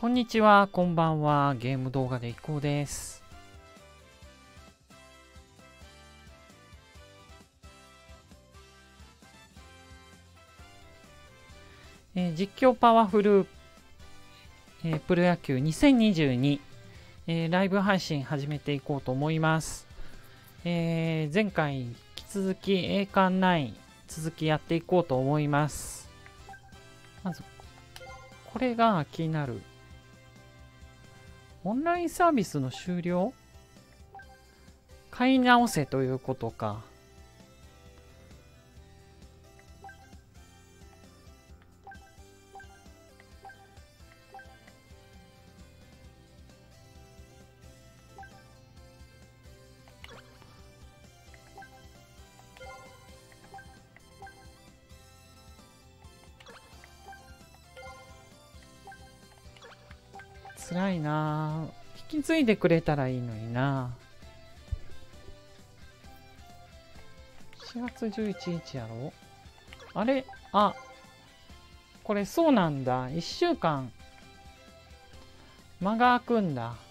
こんにちは、こんばんは。ゲーム動画でいこうです。実況パワフル、プロ野球2022、ライブ配信始めていこうと思います。前回引き続き栄冠9続きやっていこうと思います。まずこれが気になる。オンラインサービスの終了？買い直せということか。辛いなぁ。引き継いでくれたらいいのにな。4月11日やろ？あれ？あ、これそうなんだ。1週間間が空くんだ。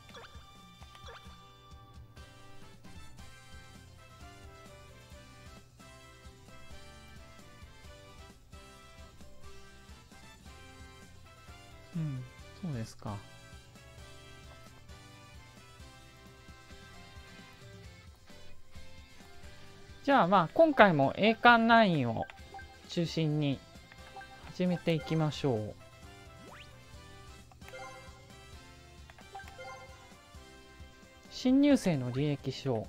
うん、そうですか。じゃあまあ今回も栄冠9を中心に始めていきましょう。新入生の履歴書。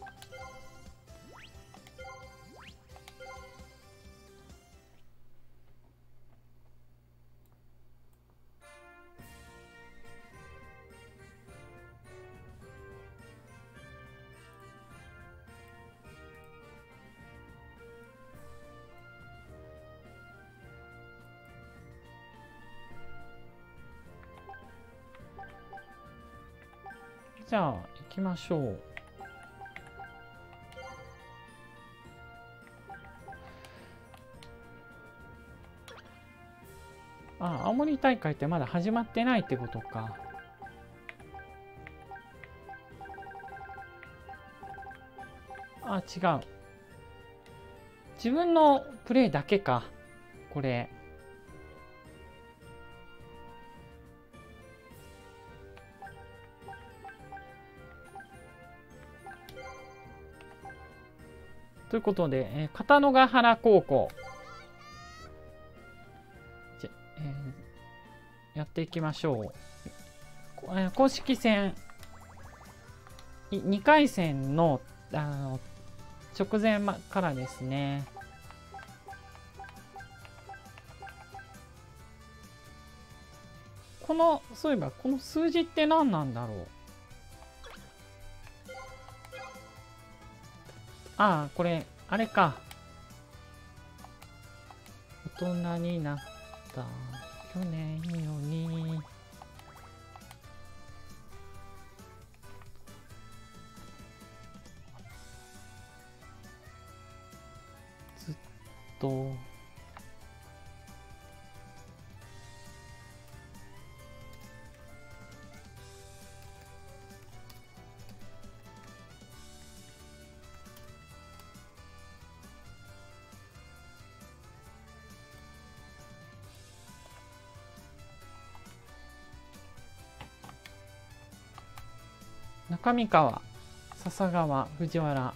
じゃあ行きましょう。あ、青森大会ってまだ始まってないってことか。あ、違う。自分のプレイだけか。これ。ということで、片野ヶ原高校。やっていきましょう。公式戦2回戦の直前からですね。そういえばこの数字って何なんだろう。ああ、これあれか。大人になった去年よりずっと中三川、笹川、藤原。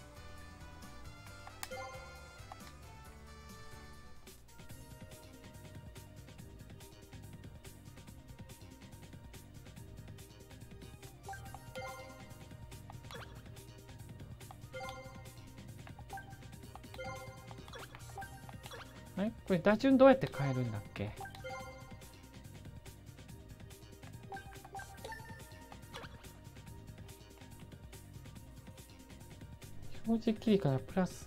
これ打順どうやって変えるんだっけ？表示切りからプラス。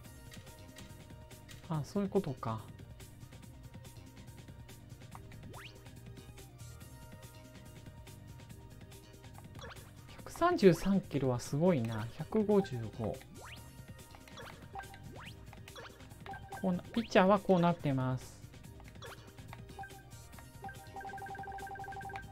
あ、そういうことか。133キロはすごいな。155。ピッチャーはこうなってます。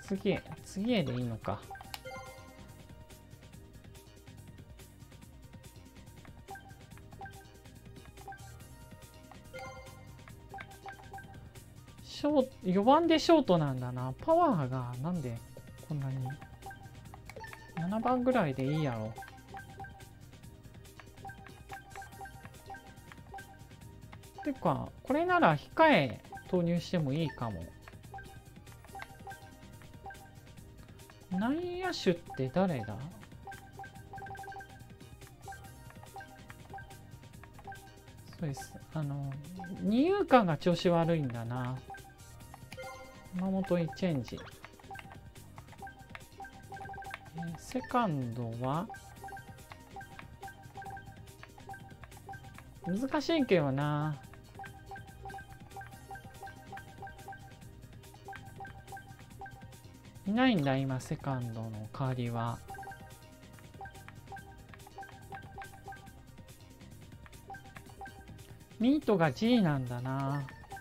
次へでいいのか。4番でショートなんだな。パワーがなんでこんなに。7番ぐらいでいいやろ。てかこれなら控え投入してもいいかも。内野手って誰だ？そうです。二遊間が調子悪いんだな。山本一チェンジ。セカンドは難しいけどな。いないんだ今セカンドの代わりは。ミートが G なんだな。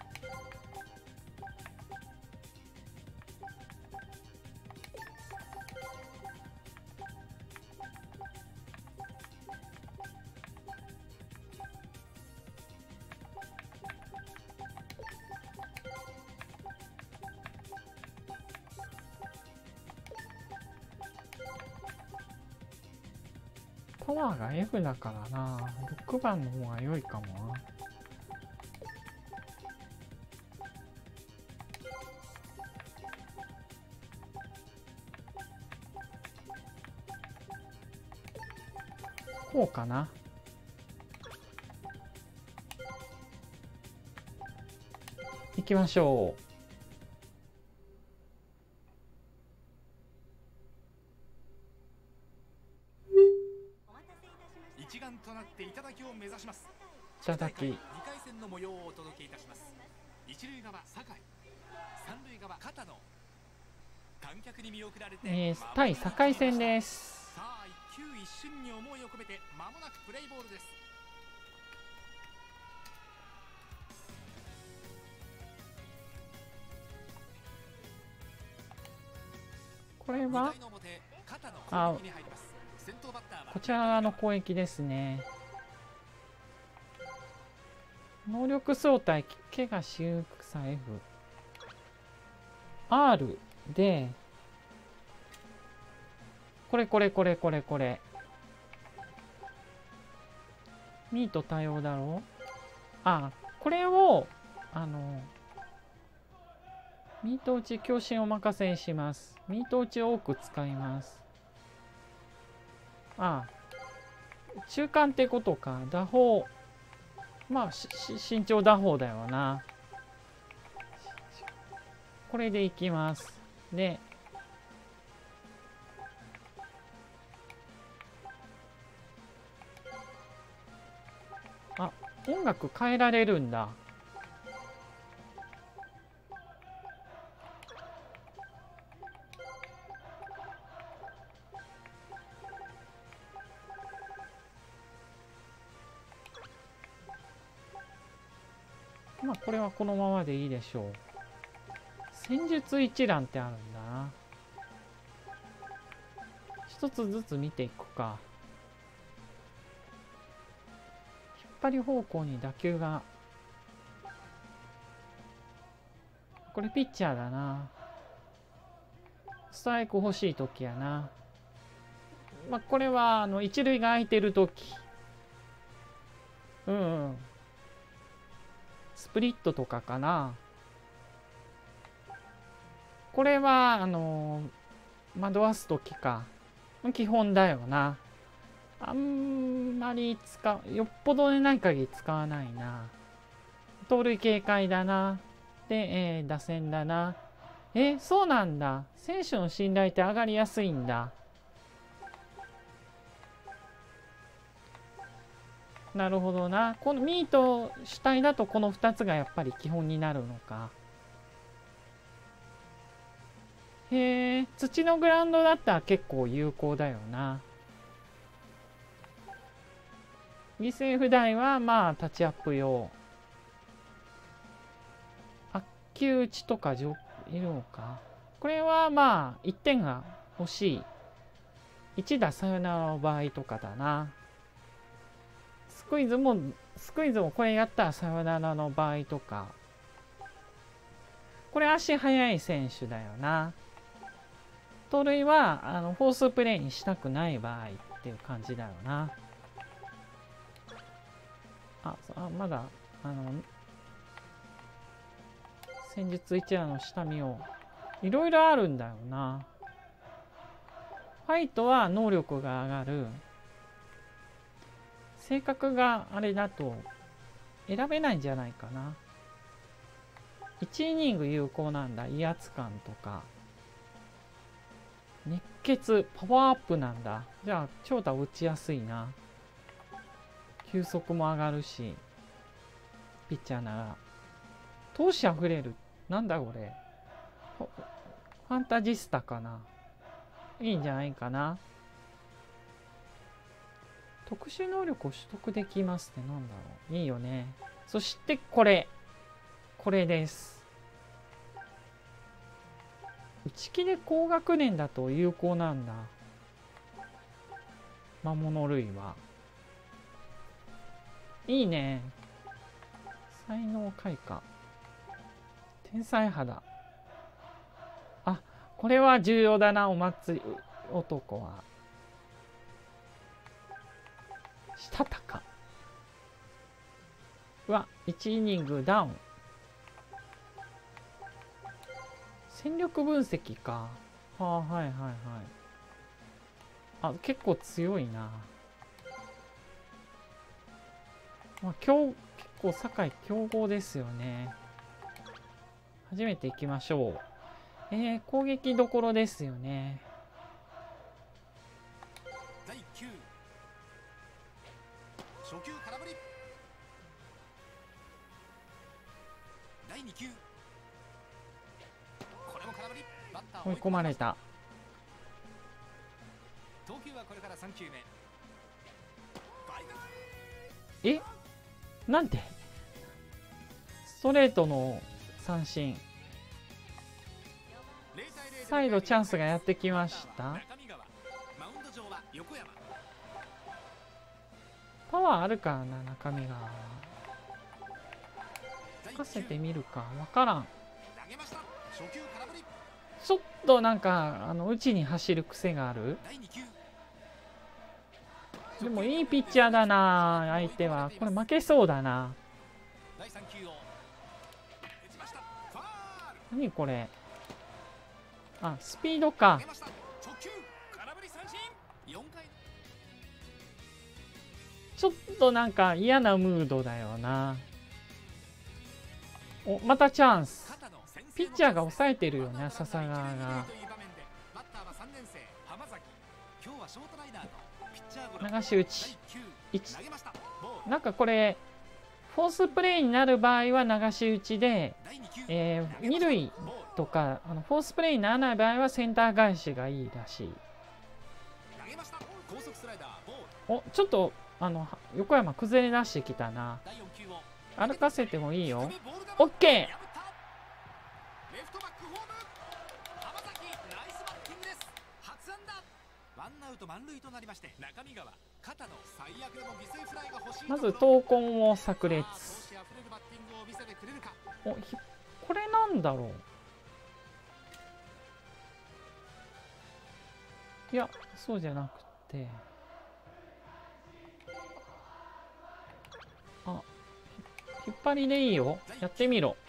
パワーが F だからな。6番の方が良いかもな。こうかな。行きましょう。 一丸となっていただきを目指します。 いただき。 2回戦の模様をお届けいたします。一塁側酒井、三塁側片野。観客に見送られて対堺戦です。 さあ一球一瞬に思いを込めて間もなくプレイボールです。 これはこちらの攻撃ですね。能力相対怪我修復さ F。R でこれミート多様だろう。これをミート打ち強振お任せにします。ミート打ちを多く使います。中間ってことか。打法身長打法だよな。これでいきます。で音楽変えられるんだ。これはこのままでいいでしょう。戦術一覧ってあるんだな。一つずつ見ていくか。引っ張り方向に打球が。これピッチャーだな。ストライク欲しい時やな。これは一塁が空いてる時。スプリットとかかな。これは惑わす時か。基本だよな。あんまりよっぽどでない限り使わないな。盗塁警戒だな。で、打線だな。そうなんだ。選手の信頼って上がりやすいんだ。なるほどな。このミート主体だとこの2つがやっぱり基本になるのか。へえ、土のグラウンドだったら結構有効だよな。犠牲フライはタッチアップ用。悪球打ちとかいるのか。 これはまあ1点が欲しい。1打サヨナラの場合とかだな。スクイズもこれやったらサヨナラの場合とか。これ足速い選手だよな。盗塁はフォースプレーにしたくない場合っていう感じだよな。まだ戦術一覧の下見をいろいろあるんだよな。ファイトは能力が上がる。性格があれだと選べないんじゃないかな。1イニング有効なんだ。威圧感とか熱血パワーアップなんだ。じゃあ長打打ちやすいな。球速も上がるし、ピッチャーなら闘志あふれる。なんだこれ、ファンタジスタかな。いいんじゃないかな。特殊能力を取得できますってなんだろう。いいよね。そしてこれです。打ち切れ高学年だと有効なんだ。魔物類はいいね。才能開花、天才肌。これは重要だな。お祭り男はしたたか。1イニングダウン。戦力分析か。はいはいはい。結構強いな。結構酒井強豪ですよね。初めて行きましょう。攻撃どころですよね。 第9初球空振り。第2球これも空振り。バッター追い込まれた。 投球はこれから3球目。 なんてストレートの三振。再度チャンスがやってきました。パワーあるからな、中身が。任せてみるか。わからん。ちょっとなんか内に走る癖がある。でもいいピッチャーだな。相手はこれ負けそうだな。何これ。スピードか。ちょっとなんか嫌なムードだよな。またチャンス。ピッチャーが抑えてるよね、笹川が。流し打ち1。なんかこれフォースプレーになる場合は流し打ちで、二塁とかフォースプレーにならない場合はセンター返しがいいらしい。ちょっと横山崩れ出してきたな。歩かせてもいいよ。オッケー。まず闘魂を炸裂。これなんだろう。いやそうじゃなくて、引っ張りでいいよ。やってみろ。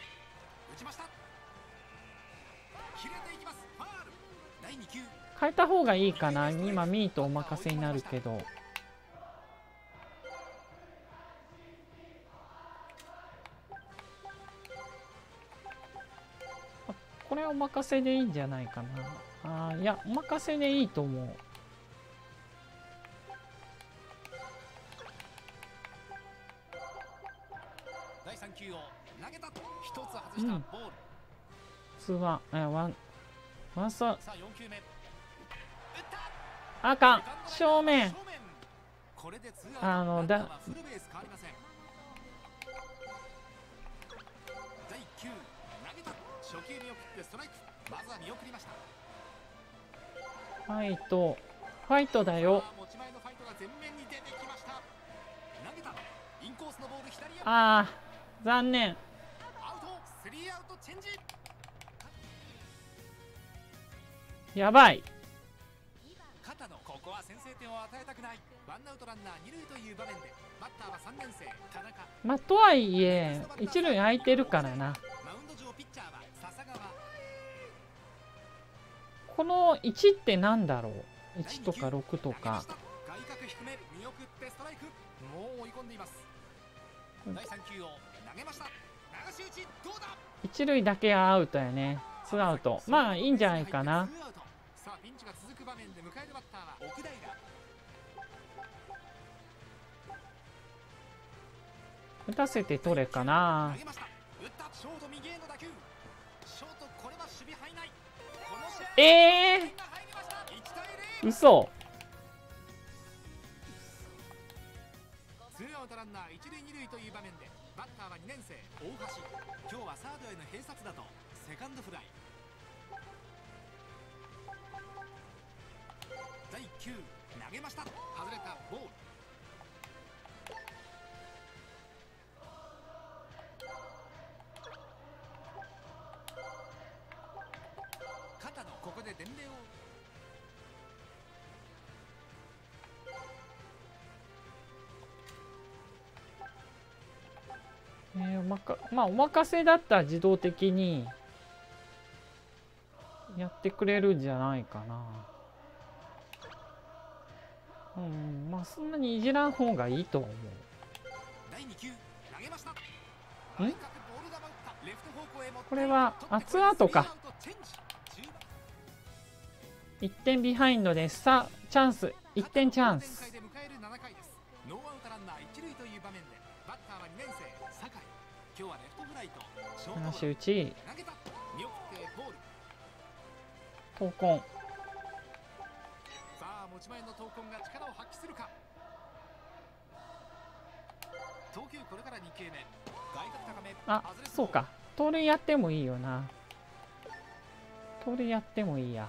変えた方がいいかな。今ミートお任せになるけど。これお任せでいいんじゃないかな。いやお任せでいいと思う。 第3球を投げた。一つ外したボール。 普通はワンスト。 さあ4球目。 あかん。正面。 これでツーアウト。ランナーはフルベース変わりません。第1球投げた。初球球見送ってストライク。まずは見送りました。 ファイト、ファイトだよ。 持ち前のファイトが前面に出てきました。投げた。インコースのボール左へ。 ああ、残念。 アウト。スリーアウトチェンジ。 やばい。 片野、ここは先制点を与えたくない。ワンアウトランナー二塁という場面でバッターは3年生田中。 まあとはいえ一塁空いてるからな。 マウンド上ピッチャーは笹川。 この1ってなんだろう。1とか6とか。 外角低め見送ってストライク。もう追い込んでいます。第3球を投げました。流し打ちどうだ。 一塁だけはアウトやね。2アウト。まあいいんじゃないかな。 さあピンチが続く場面で迎えるバッターは奥平。 打たせて取れかな。 投げました。打った。ショート右への打球。ショートこれは守備範囲内。この試合1対0。 嘘。 ツーアウトランナー一塁二塁という場面でバッターは2年生大橋。今日はサードへの併殺打とセカンドフライ。第1球投げました。外れた。ボール。片野、ここで伝令を。 まあお任せだったら自動的にやってくれるんじゃないかな。まあそんなにいじらん方がいいと思う。 第2球投げました。 これはツーアウトか。1点ビハインドです。さあチャンス、1点チャンス。 ノーアウトランナー一塁という場面でバッターは2年生酒井。今日はレフトフライとショートゴロ。 流し打ち。 投げた。見送ってボール。 闘魂。 さあ持ち前の闘魂が力を発揮するか。投球これから2球目。外角高め。 あ、そうか。盗塁やってもいいよな。盗塁やってもいいや。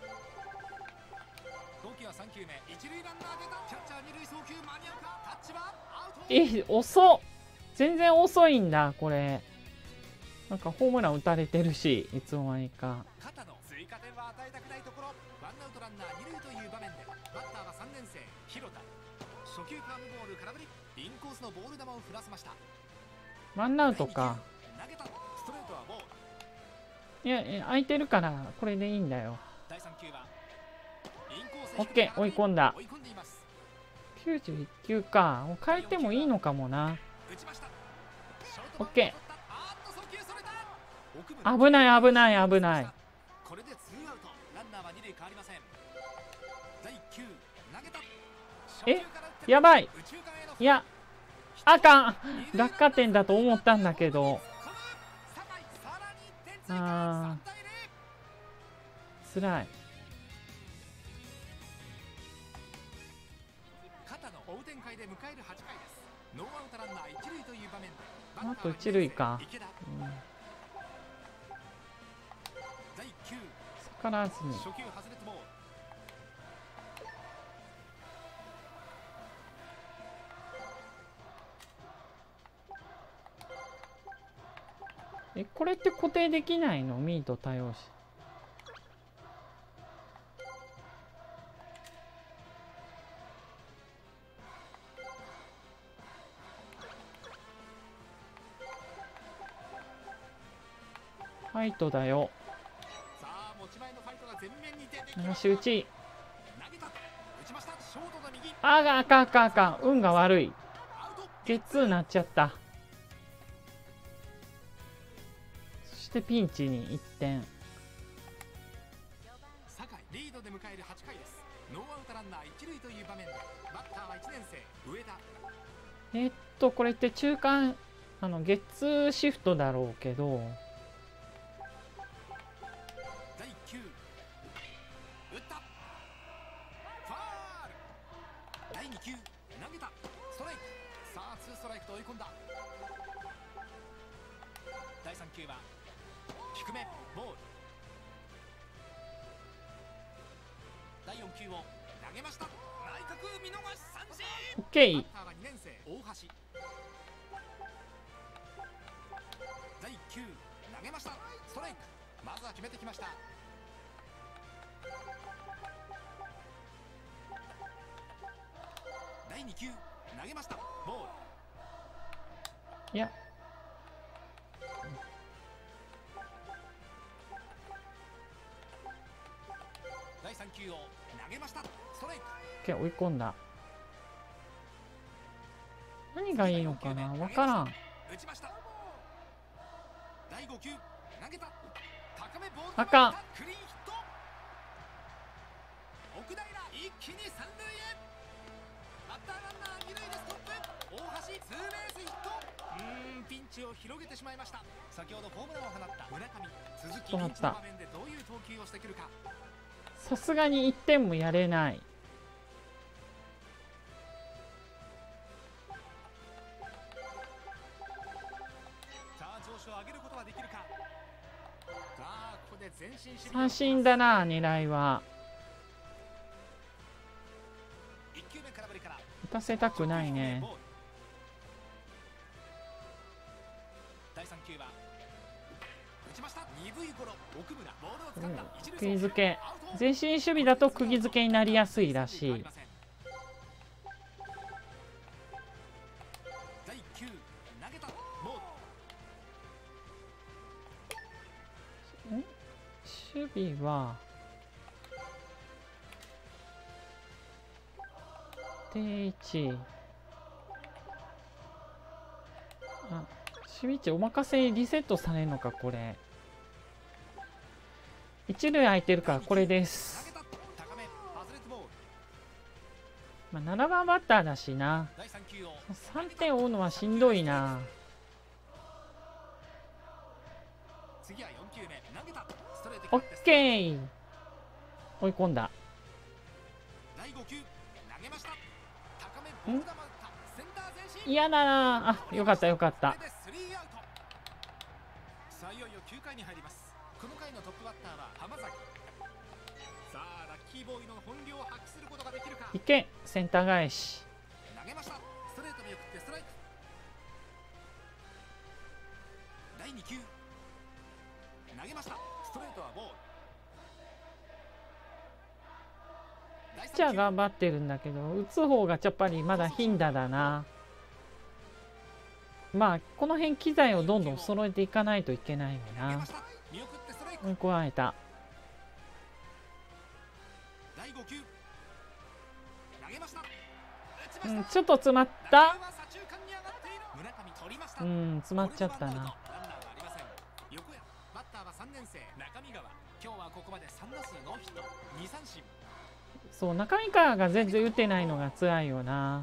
投球は3球目。一塁ランナー出た。キャッチャー二塁送球間に合うか。タッチはアウト。 遅っ。全然遅いんだこれ。なんかホームラン打たれてるし、いつの間にか。 片野、追加点は与えたくないところ。ワンアウトランナー二塁という場面でバッターは3年生広田。初球カーブボール空振り。インコースのボール球を振らせました。 ワンアウトか。 投げた。ストレートはボール。 いや空いてるからこれでいいんだよ。 第3球はインコース。 オッケー、追い込んだ。 追い込んでいます。 91球か。もう変えてもいいのかもな。オッケー。危ない危ない危ない。 これでツーアウト。ランナーは二塁変わりません。第1球投げた。 やばい。いやあかん。落下点だと思ったんだけど。あーつらい。 片野、追う展開で迎える8回です。ノーアウトランナー一塁という場面であと一塁か。 第1球逆らわずに。 初球外れてボール。これって固定できないの？ミート多用し。ファイトだよ。流し打ち。あかんあかんあかんあかん。運が悪い。ゲッツーなっちゃった。そしてピンチに1点。 酒井リードで迎える8回です。ノーアウトランナー一塁という場面でバッターは1年生上田。 これって中間ゲッツーシフトだろうけど。 第1球打った。ファール。第2球投げた。ストライク。さあツーストライクと追い込んだ。第3球は低めボール。第4球を投げました。内角見逃し三振。 オッケー。 バッターは2年生大橋。第1球投げました。ストライク。まずは決めてきました。第2球投げました。ボール。 いや、 第3球を投げました。ストライク。 オッケー、追い込んだ。何がいいのかな、わからん。 打ちました。第5球投げた。高めボール。 あかん。 クリーンヒット。奥平一気に三塁へ。バッターランナー二塁でストップ。大橋ツーベースヒット。ピンチを広げてしまいました。先ほどホームランを放った村上。続きピンチの場面でどういう投球をしてくるか。 さすがに1点もやれない。 さあ調子を上げることはできるか。さあここで前進守備。 三振だな、狙いは。 1球目空振りから打たせたくないね。 第3球は打ちました。鈍いゴロ。奥村ボールを掴んだ。 釘付け。前進守備だと釘付けになりやすいらしい。 第1球投げた。ボール。 守備は定位置。あ、守備位置お任せリセットされるのか、これ。一塁空いてるからこれです。まあ、7番バッターだしな。3点追うのはしんどいな。オッケー。追い込んだ。嫌だなあ。よかったよかった。 さあいよいよ9回に入ります。この回のトップバッターは浜崎。さあラッキーボーイの本領を発揮することができるか。 いけ、センター返し。 投げました。ストレート見送ってストライク。第2球投げました。ストレートはボール。 ピッチャー頑張ってるんだけど、打つ方がやっぱりまだ頻打だな。まあこの辺機材をどんどん揃えていかないといけないよな。追い込まれた。ちょっと詰まった。詰まっちゃったな。 バッターは3年生中見川。今日はここまで3打数ノーヒット2三振。 そう、中見川が全然打てないのが辛いよな。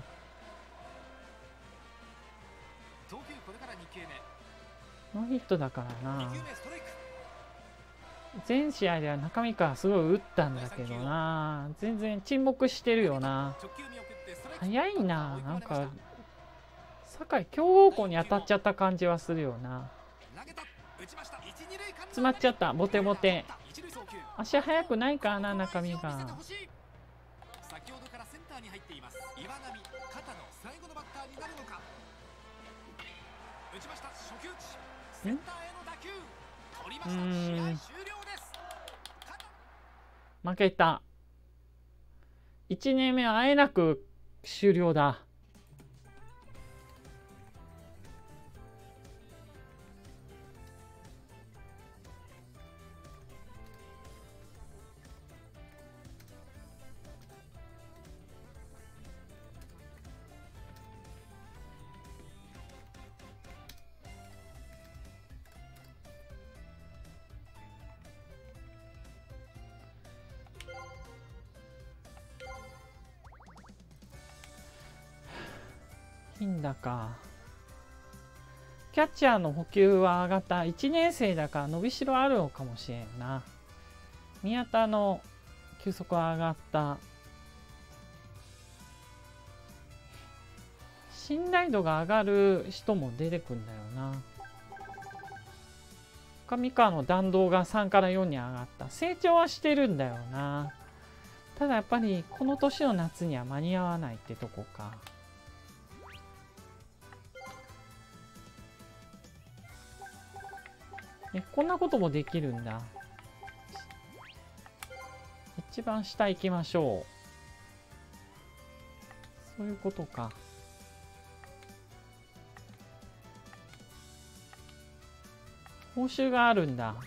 投球これから2球目。ノーヒットだからな。 2球目ストライク。 全試合では中見川すごい打ったんだけどな。全然沈黙してるよな。早いな。なんか酒井強豪校に当たっちゃった感じはするよな。詰まっちゃった。ボテボテ。足速くないからな、中見川。 先ほどからセンターに入っています岩波。肩の最後のバッターになるのか。打ちました。初球打ち。センターへの打球。取りました。試合終了です。 負けた。1年目はあえなく終了だ。頻打か。キャッチャーの補給は上がった。1年生だから伸びしろあるのかもしれんな。宮田の球速は上がった。信頼度が上がる人も出てくるんだよな。 上川の弾道が3から4に上がった。成長はしてるんだよな。ただやっぱりこの年の夏には間に合わないってとこか。こんなこともできるんだ。一番下行きましょう。そういうことか。報酬があるんだ。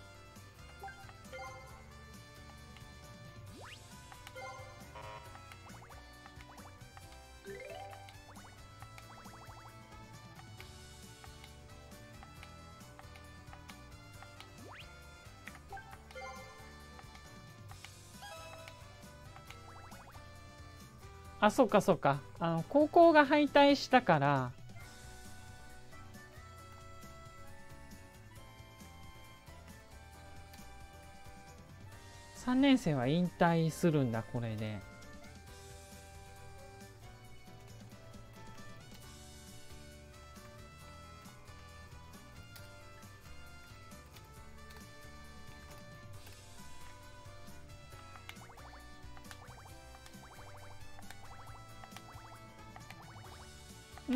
あ、そうかそうか。高校が敗退したから、3年生は引退するんだ、これで。うん。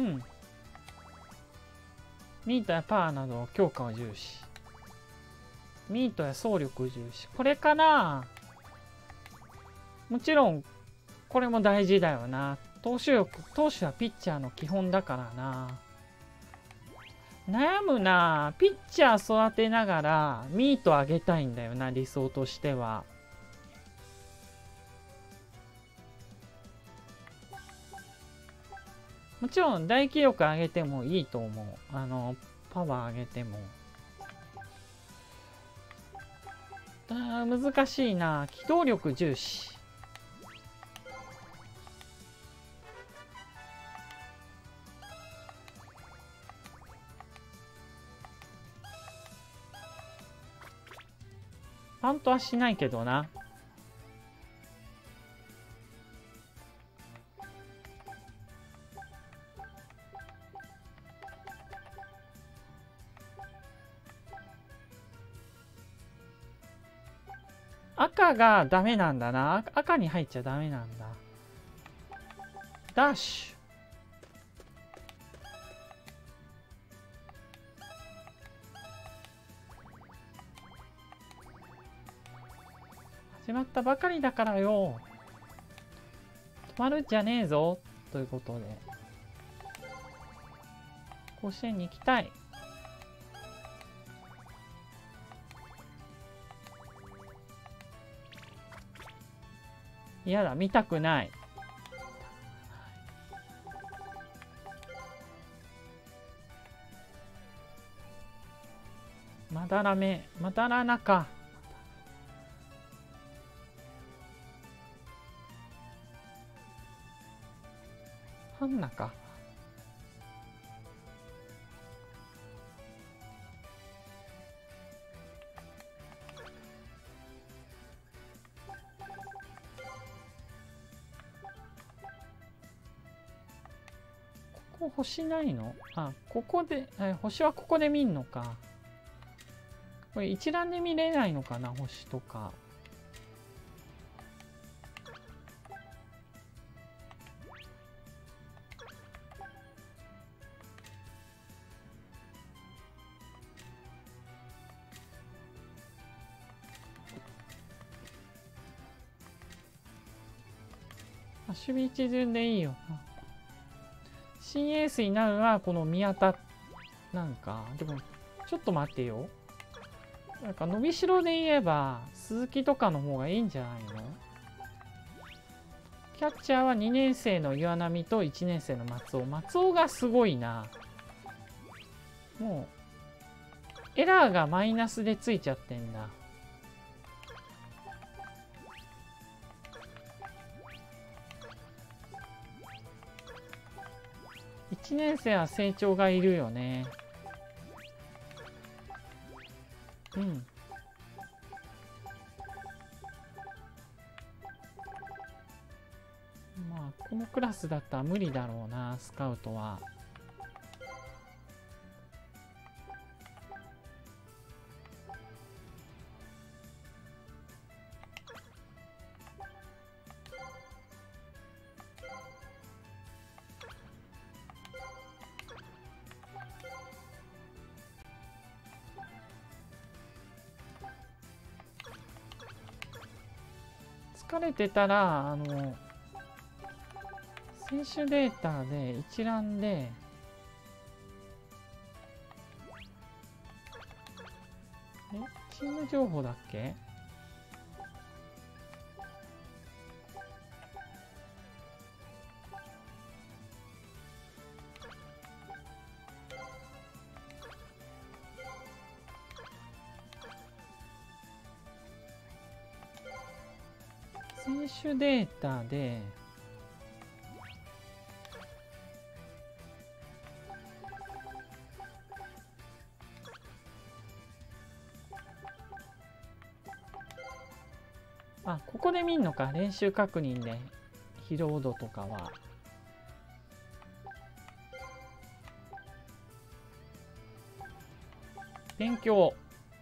ミートやパワーなど強化を重視。ミートや走力を重視。これかな。もちろんこれも大事だよな。投手はピッチャーの基本だからな。悩むな。ピッチャー育てながらミート上げたいんだよな、理想としては。もちろん大気力上げてもいいと思う。パワー上げても。難しいな。機動力重視。パントはしないけどな。赤がダメなんだな。赤に入っちゃダメなんだ。ダッシュ。始まったばかりだからよ。止まるんじゃねえぞ。ということで。甲子園に行きたい。嫌だ、見たくない。まだらめ、まだらなか。ハンナか。ここ星ないの？あ、ここで、星はここで見んのか。これ一覧で見れないのかな、星とか。守備一巡でいいよな。新エースになるのはこの宮田なんか。でもちょっと待ってよ。なんか伸びしろで言えば鈴木とかの方がいいんじゃないの？キャッチャーは2年生の岩波と1年生の松尾。松尾がすごいな。もうエラーがマイナスでついちゃってんだ。1年生は成長がいるよね。うん。まあこのクラスだったら無理だろうな、スカウトは。 疲れてたら選手データで一覧でチーム情報だっけ？選手データでここで見んのか、練習確認で疲労度とかは。勉強。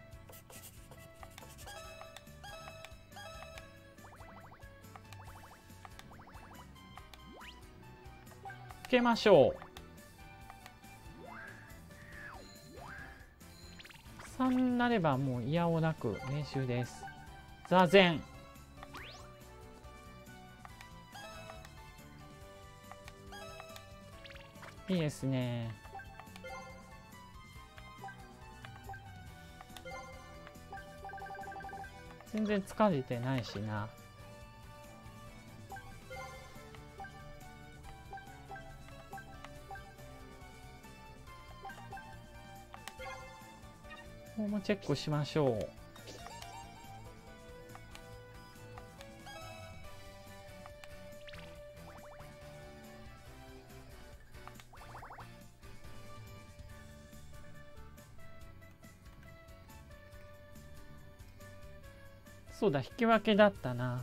つけましょう。3になればもういやおなく練習です。座禅。いいですね。全然疲れてないしな。ここもチェックしましょう。そうだ、引き分けだったな。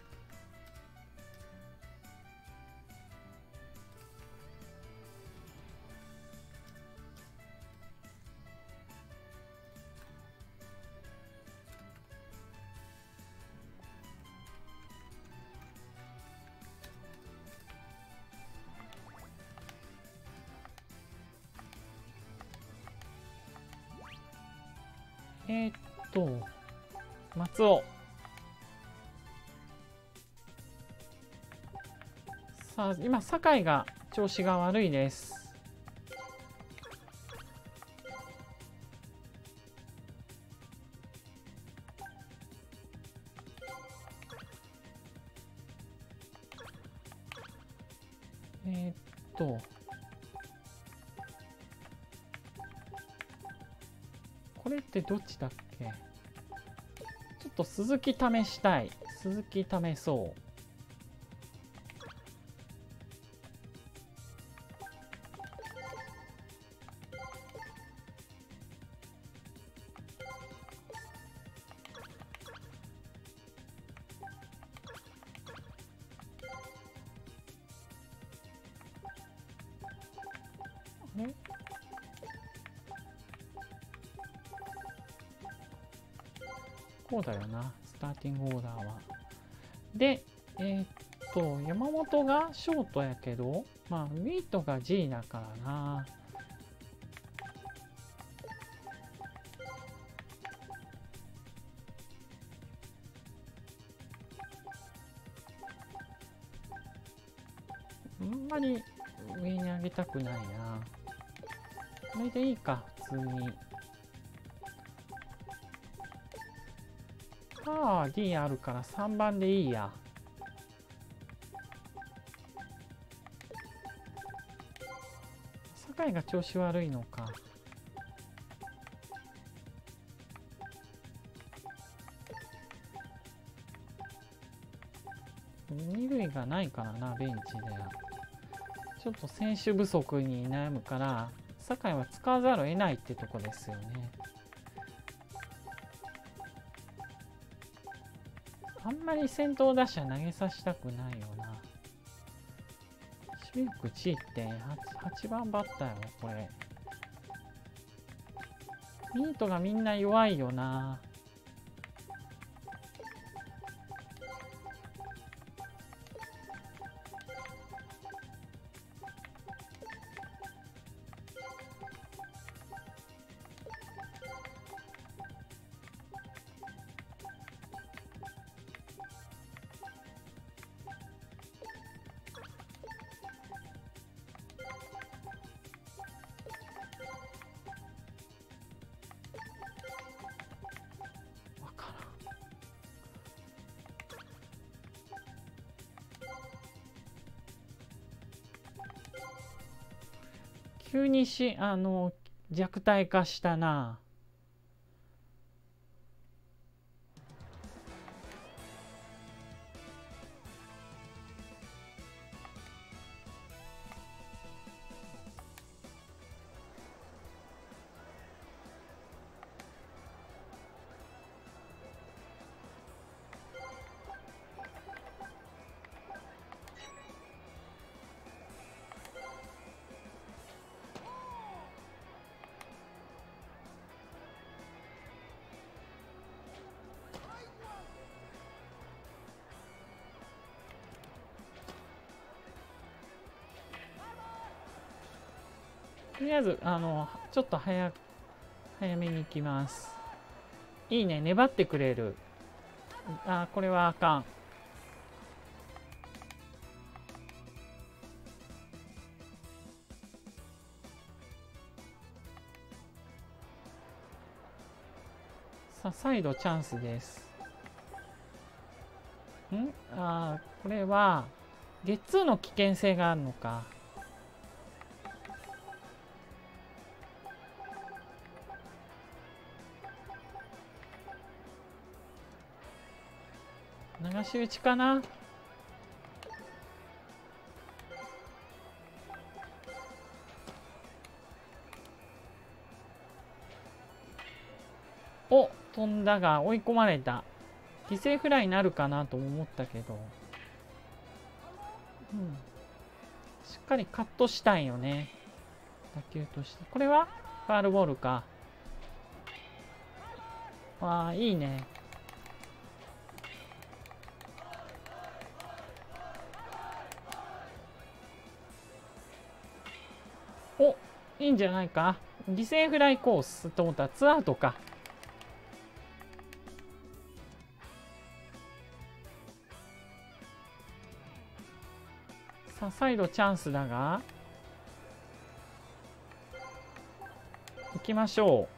松尾。さあ、今、酒井が調子が悪いです。これってどっちだっけ？ちょっと鈴木試したい。鈴木試そう。こうだよな、スターティングオーダーは。で、山本がショートやけど、まあ、ウィートが G だからな。あんまり上に上げたくないな。これでいいか、普通に。D あるから3番でいいや。酒井が調子悪いのか。二塁がないからな、ベンチで。ちょっと選手不足に悩むから、酒井は使わざるを得ないってとこですよね。あんまり先頭打者投げさせたくないよな。シュークチって8番バッターよ、これ。ミートがみんな弱いよな。 急に弱体化したな。とりあえずちょっと早めに行きます。いいね、粘ってくれる。これはあかん。さあ再度チャンスです。これはゲッツーの危険性があるのか。流し打ちかな。お、飛んだが追い込まれた。犠牲フライになるかなと思ったけど、しっかりカットしたいよね、打球として。これはファウルボールか。いいね。お、いいんじゃないか。犠牲フライコースと思ったらツーアウトか。さあ再度チャンスだが、行きましょ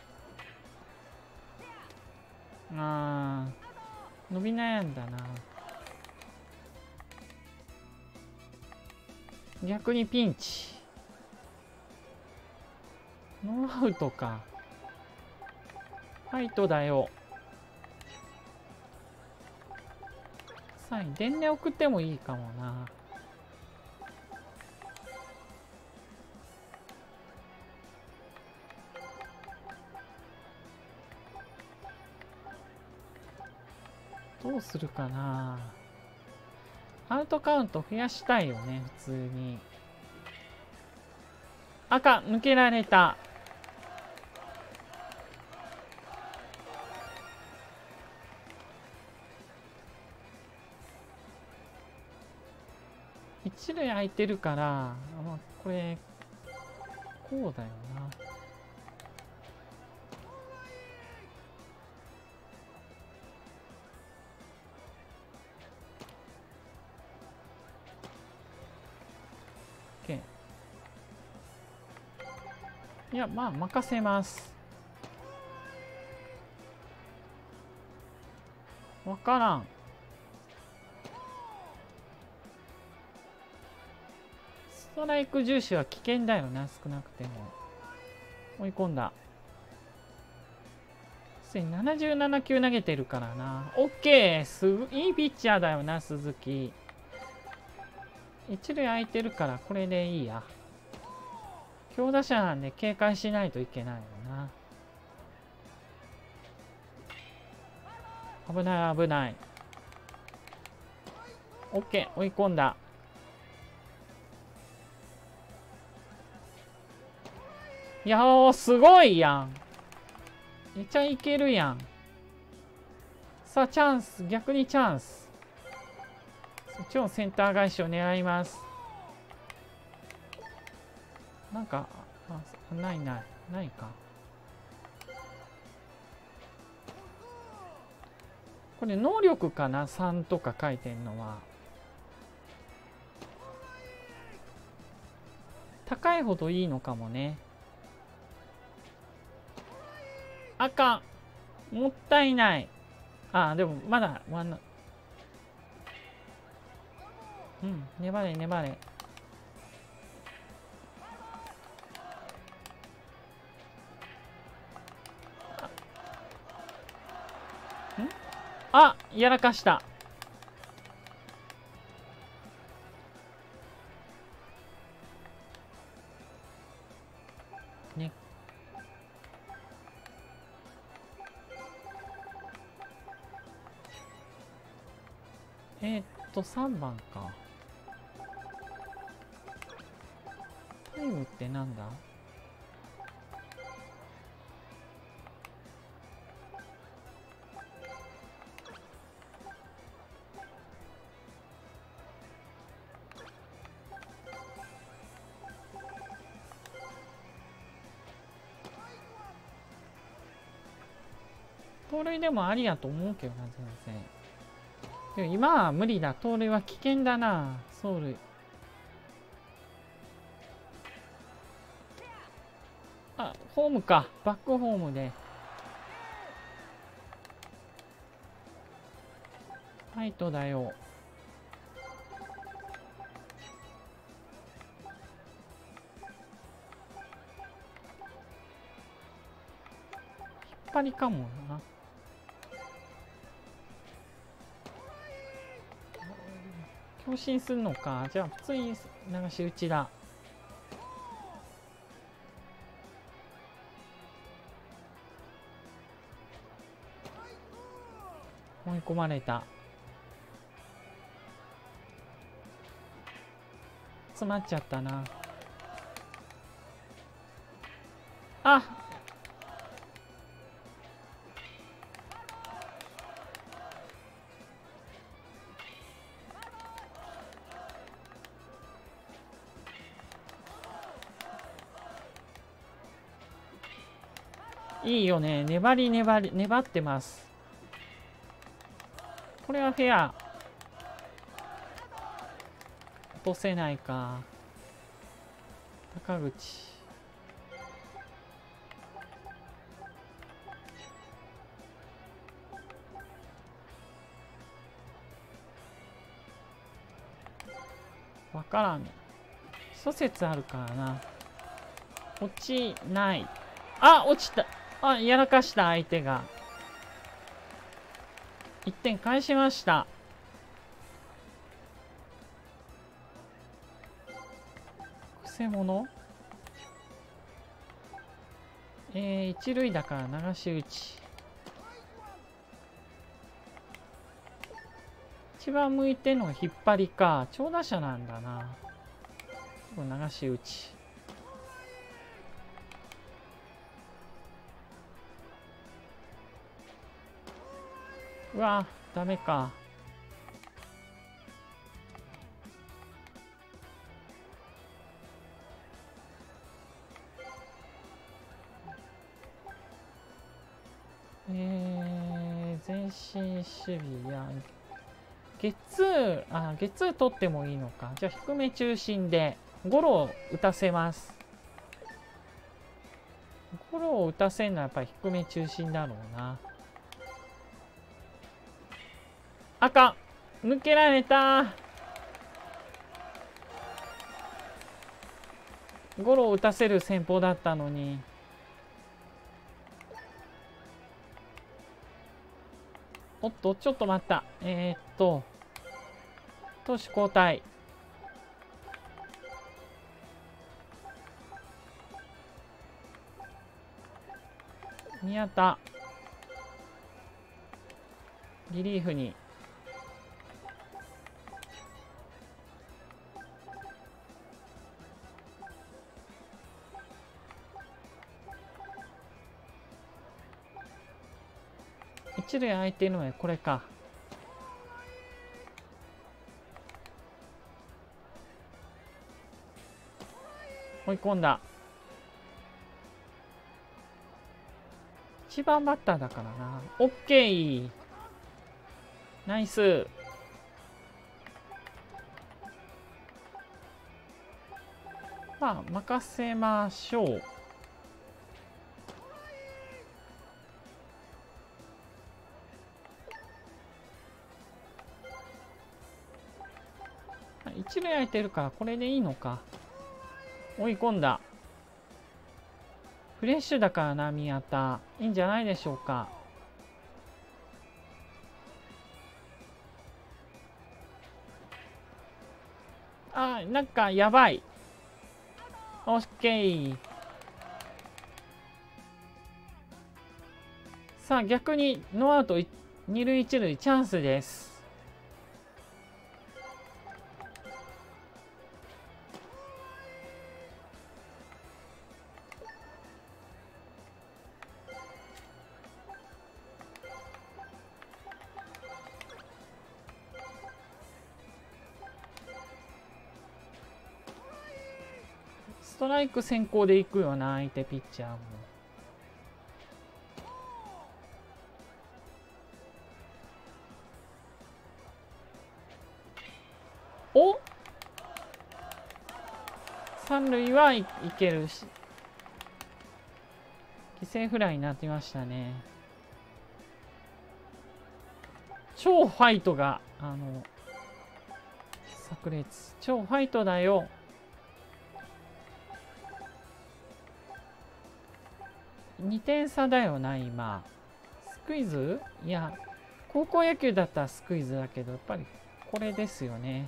う。伸び悩んだな。逆にピンチ。ノーアウトか。ファイトだよ。サイン電話送ってもいいかもな。どうするかな。アウトカウント増やしたいよね、普通に。赤抜けられた。一塁空いてるから、これこうだよな。OK。いや、任せます。わからん。ストライク重視は危険だよな、少なくても。追い込んだ。すでに77球投げてるからな。OK。いいピッチャーだよな、鈴木。一塁空いてるからこれでいいや。強打者なんで警戒しないといけないよな。危ない危ない。OK。追い込んだ。いやー、すごいやん。めっちゃいけるやん。さあチャンス、逆にチャンス。そっちのセンター返しを狙います。なんかないか。これ能力かな、3とか書いてんのは。高いほどいいのかもね。あかん、もったいない。でもまだ粘れ粘れ。 あ、やらかした。ね。3番か。タイムってなんだ？盗塁でもありやと思うけどな、全然。でも今は無理だ。盗塁は危険だな。走塁。あ、ホームか。バックホームで。ライトだよ。引っ張りかもな。強振するのか。じゃあ普通に流し打ちだ。追い込まれた。詰まっちゃったな。あ、いいよね。粘ってます。これはフェア。落とせないか。高口。わからん。諸説あるからな。落ちない。あ、落ちた。あ、やらかした相手が。1点返しました。くせ者。一塁だから流し打ち。一番向いてるのが引っ張りか。長打者なんだな。流し打ち。うわ、ダメか。前進守備やゲッツー取ってもいいのか。じゃあ低め中心でゴロを打たせます。ゴロを打たせるのはやっぱり低め中心だろうな。赤抜けられた。ゴロを打たせる戦法だったのに。おっと、ちょっと待った。投手交代。宮田。リリーフに。一塁空いてるのはこれか。追い込んだ。一番バッターだからな。オッケー。ナイス。まあ任せましょう。一塁空いてるからこれでいいのか。追い込んだ。フレッシュだからな、宮田。いいんじゃないでしょうか。 なんかやばい。オッケー。さあ逆にノーアウト二塁一塁チャンスです。ストライク先行でいくよな、相手ピッチャーも。お、三塁はいけるし、犠牲フライになってましたね。超ファイトが炸裂。超ファイトだよ。2点差だよな今。スクイズ、いや高校野球だったらスクイズだけど、やっぱりこれですよね。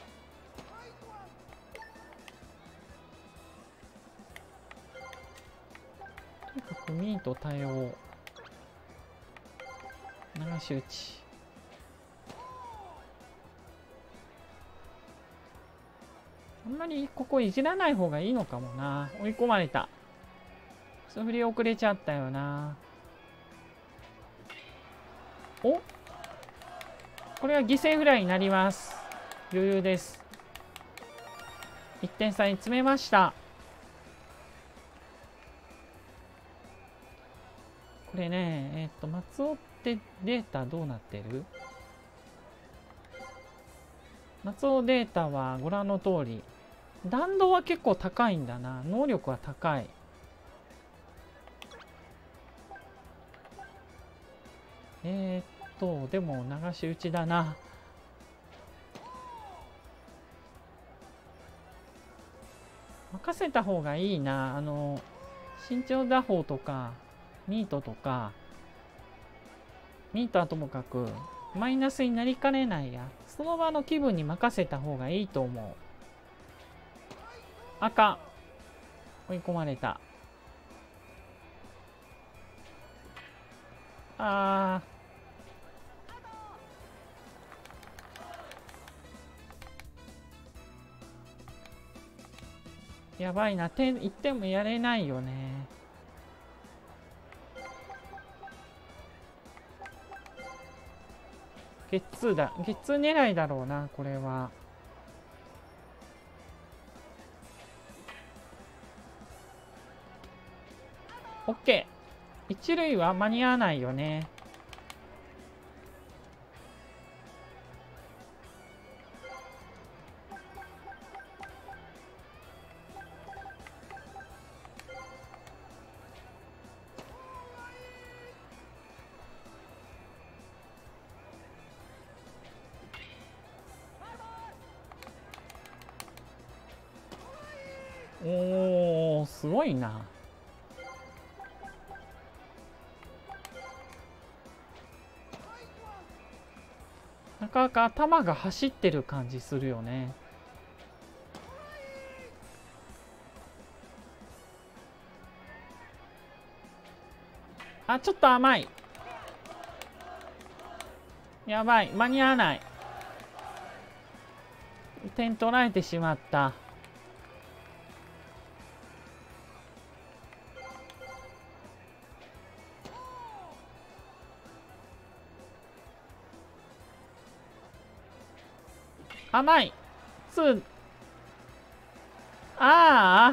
とにかくミート対応。流し打ち。あんまりここいじらない方がいいのかもな。追い込まれた。素振り遅れちゃったよな。お、これは犠牲フライになります。余裕です。1点差に詰めました。これね、松尾ってデータどうなってる？松尾データはご覧の通り。弾道は結構高いんだな。能力は高い。でも流し打ちだな。任せた方がいいな。身長打法とかミートとか、ミートはともかくマイナスになりかねないや。その場の気分に任せた方がいいと思う。赤、追い込まれた。やばいな。1点もやれないよね。ゲッツーだ。ゲッツー狙いだろうな、これは。オッケー。一塁は間に合わないよね。おー、すごいな。なかなか頭が走ってる感じするよね。あ、ちょっと甘い。やばい、間に合わない。点取られてしまった。甘い。2。ああ。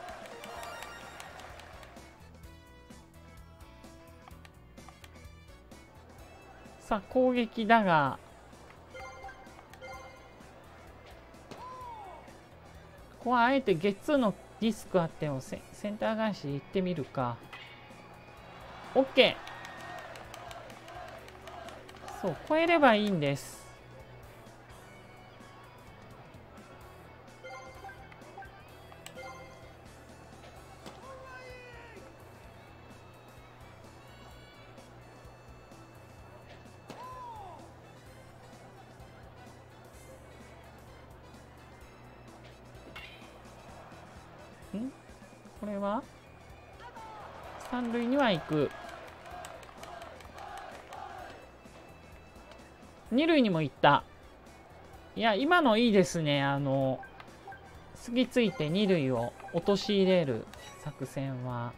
さあ攻撃だが、ここはあえてゲッツーのリスクあってもセンター返し行ってみるか。 OK。 そう、超えればいいんです。 これは三塁には行く。二塁にも行った。いや、今のいいですね。過ぎついて二塁を陥れる作戦は。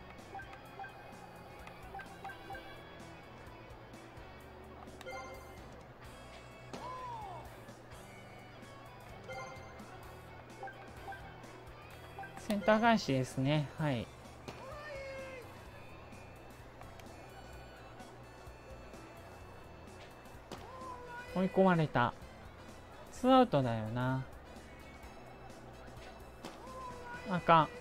センター返しですね。はい。追い込まれた。ツーアウトだよな。あかん。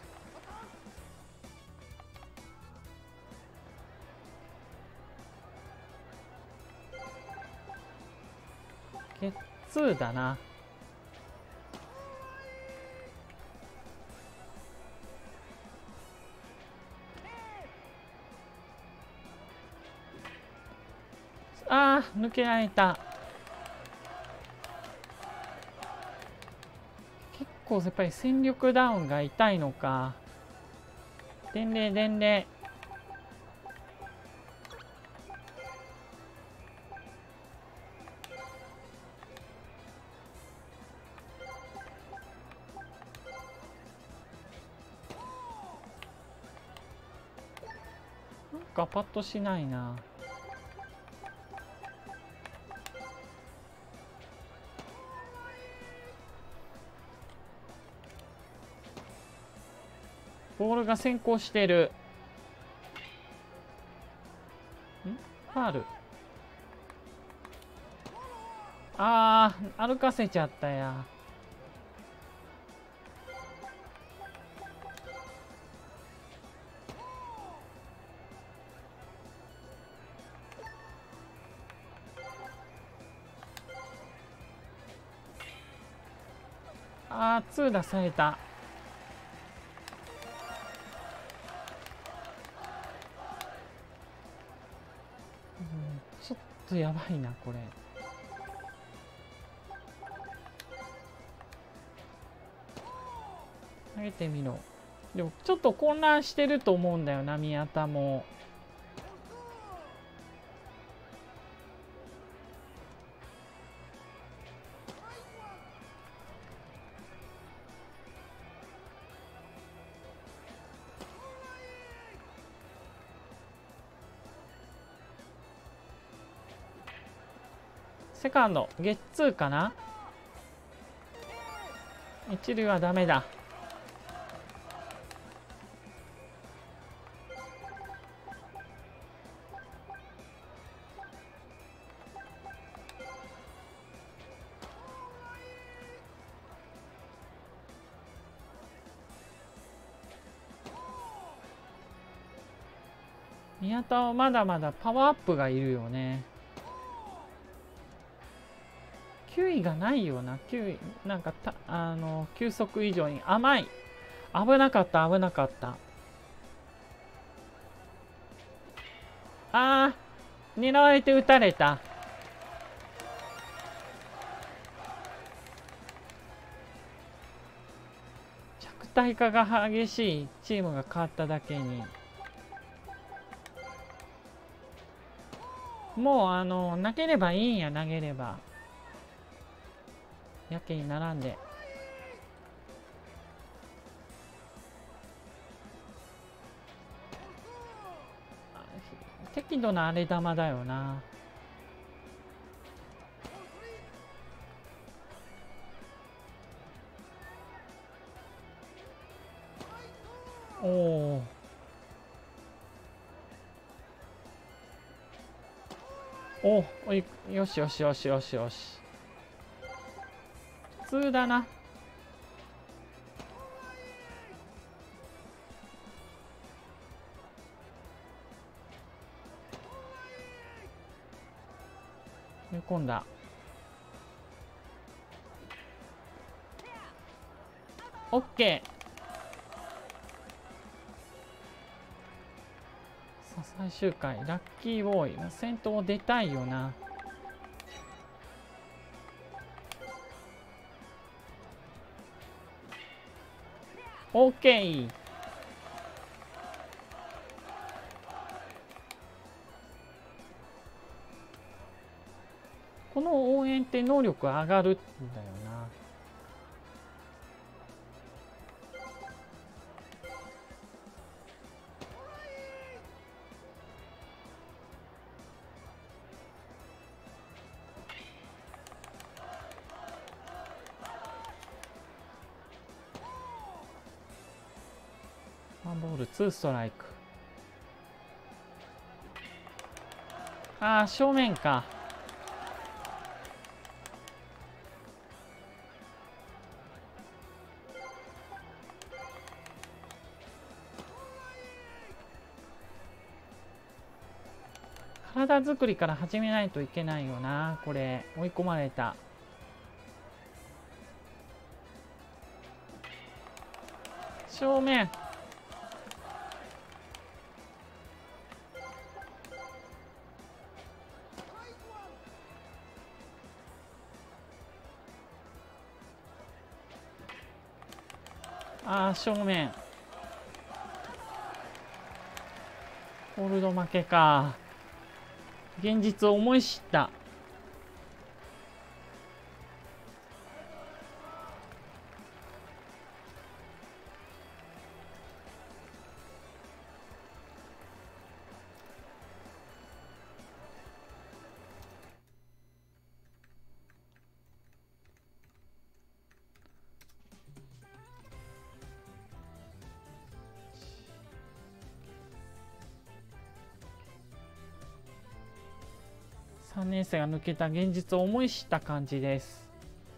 ゲッツーだな。あー、抜けられた。結構やっぱり戦力ダウンが痛いのか。伝令伝令。なんかパッとしないな。ボールが先行してる。ファール。あー、歩かせちゃったや。あー、2出された。ちょっとやばいなこれ。投げてみろ。でもちょっと混乱してると思うんだよな、宮田も。セカンドゲッツーかな。一塁はダメだ。宮田はまだまだパワーアップがいるよね。球威がないよな。球威なんか球速以上に甘い。危なかった危なかった。あー、狙われて打たれた。弱体化が激しいチームが変わっただけに。もう投げればいいんや。投げればやけに並んで。適度な荒れ球だよな。おお。おい、よしよしよしよしよし。普通だな。追い込んだ。オッケー。さあ最終回ラッキーボーイ先頭出たいよな。オッケー。 この応援って能力上がるんだよな。ワンボールツーストライク。ああ、正面か。体作りから始めないといけないよな。これ追い込まれた。正面。ああ、正面。ホールド負けか。現実を思い知った。3年生が抜けた現実を思い知った感じです。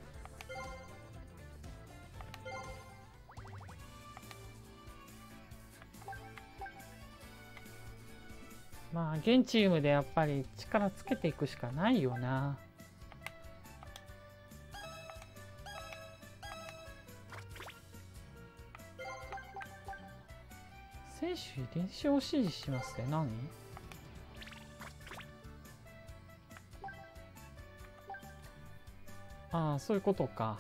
まあ現チームでやっぱり力つけていくしかないよな。選手遺伝子を指示しますって何？ああ、そういうことか。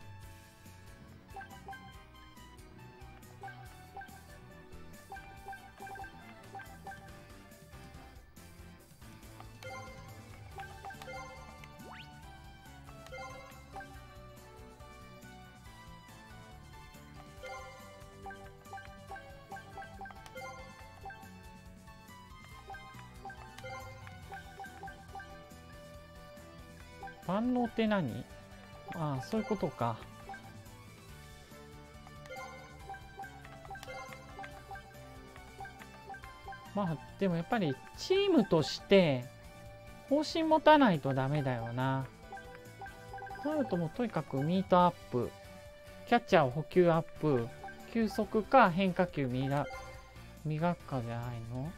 万能って何？ああ、そういうことか。まあでもやっぱりチームとして方針持たないとダメだよな。トヨタもとにかくミートアップ、キャッチャーを補給アップ、球速か変化球磨くかじゃないの？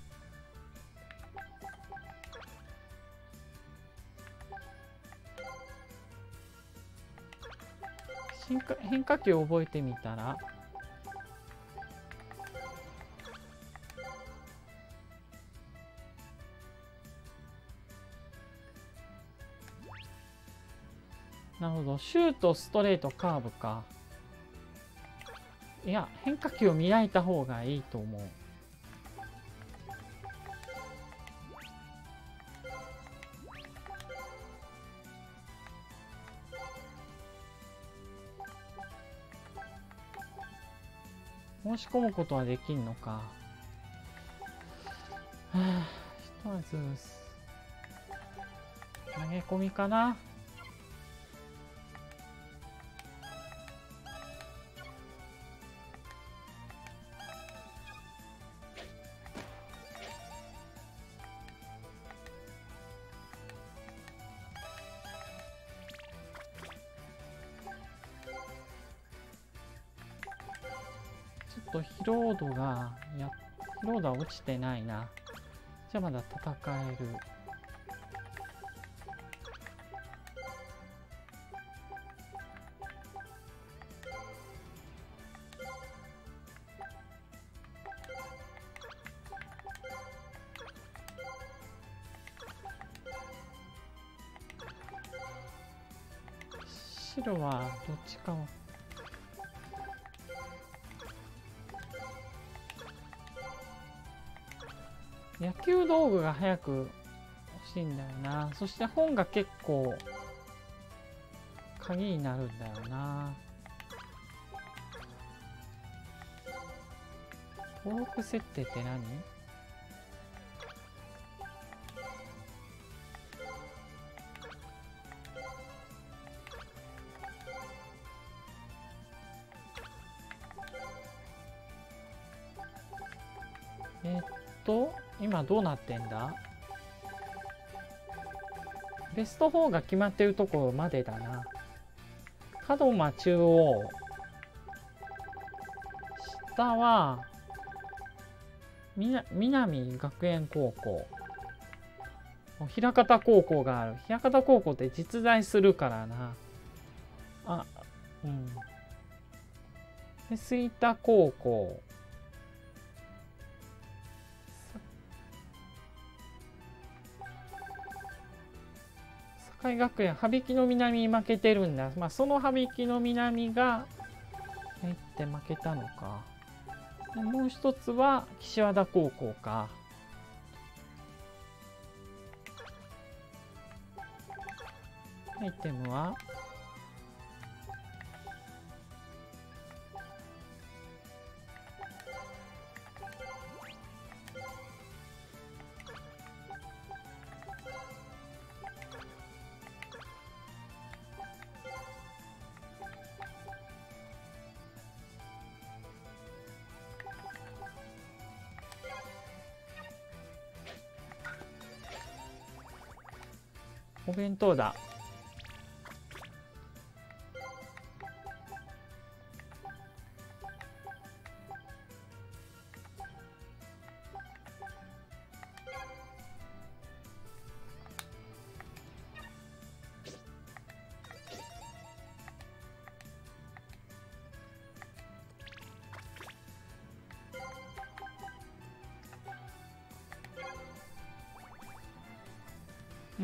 変化球を覚えてみたら、なるほど。シュート、ストレート、カーブか。いや、変化球を磨いた方がいいと思う。申し込むことはできんのか。はあ、ひとまず投げ込みかな。ちょっと疲労度が疲労度は落ちてないな。じゃあまだ戦える。白はどっちかを。野球道具が早く欲しいんだよな。そして本が結構鍵になるんだよな。登録設定って何？今どうなってんだ？ベスト4が決まってるところまでだな。門真中央。下は、南学園高校。枚方高校がある。枚方高校って実在するからな。あ、うん。で、吹田高校。境学園、羽曳の南に負けてるんだ。まあ、その羽曳の南が、って負けたのか。でもう一つは、岸和田高校か。アイテムは、お弁当だ。うん。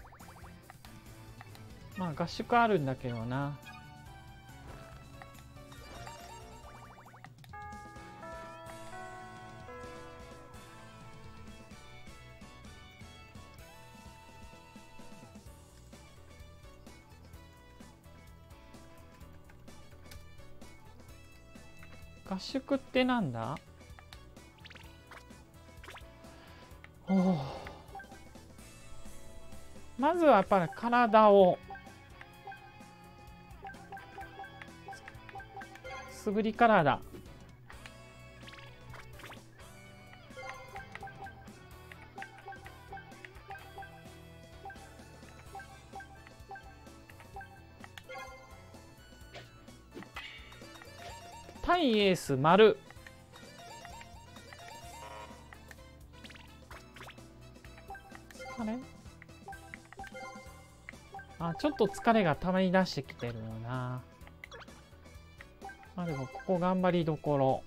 まあ合宿あるんだけどな。合宿ってなんだ？おお。まずはやっぱり体を素振り体。対エース丸。疲れ？あ、ちょっと疲れがたまり出してきてるよな。まあでもここ頑張りどころ。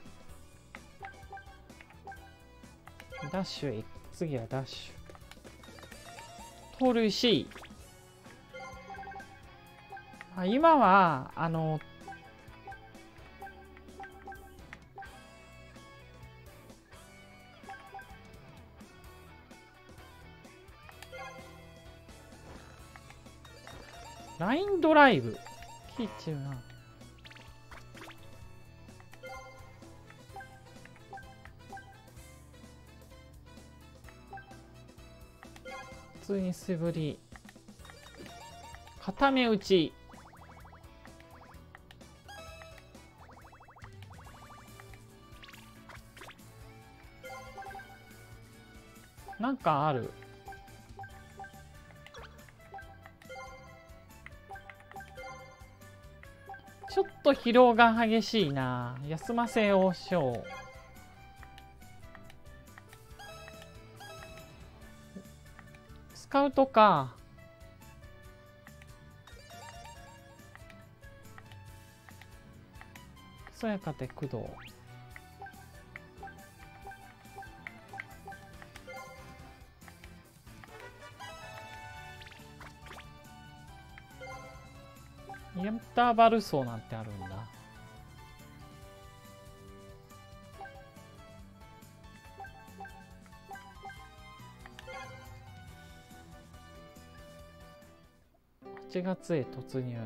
ダッシュ、次はダッシュ。盗塁 C。今はラインドライブ。キッチンな。普通に素振り。固め打ち。なんかある。ちょっと疲労が激しいな。休ませましょう。スカウトか。そやかて工藤。インターバル走なんてあるんだ。 8月へ突入。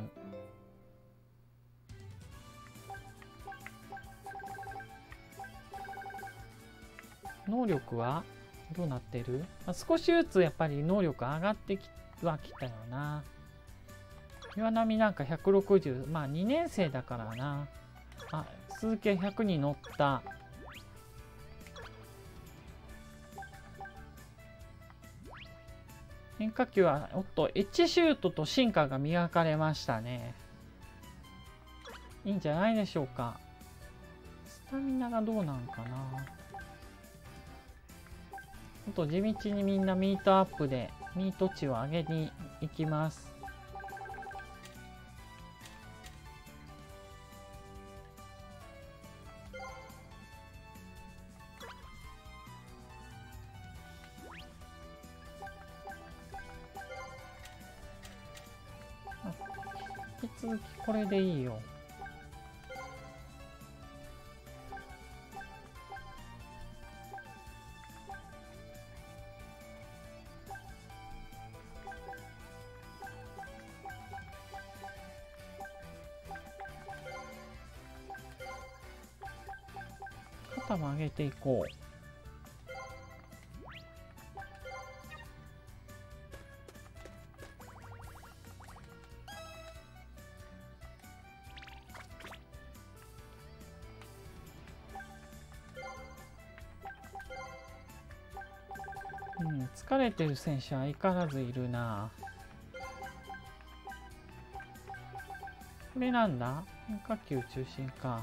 能力はどうなってる？少しずつやっぱり能力上がってきたよな。岩波なんか160、まあ2年生だからな。あ、鈴木100に乗った。変化球は、おっと、エッジシュートと進化が磨かれましたね。いいんじゃないでしょうか。スタミナがどうなんかな。あと地道にみんなミートアップでミート値を上げに行きます。引き続きこれでいいよ。肩も上げていこう。疲れてる選手は相変わらずいるな。これなんだ？変化球中心か。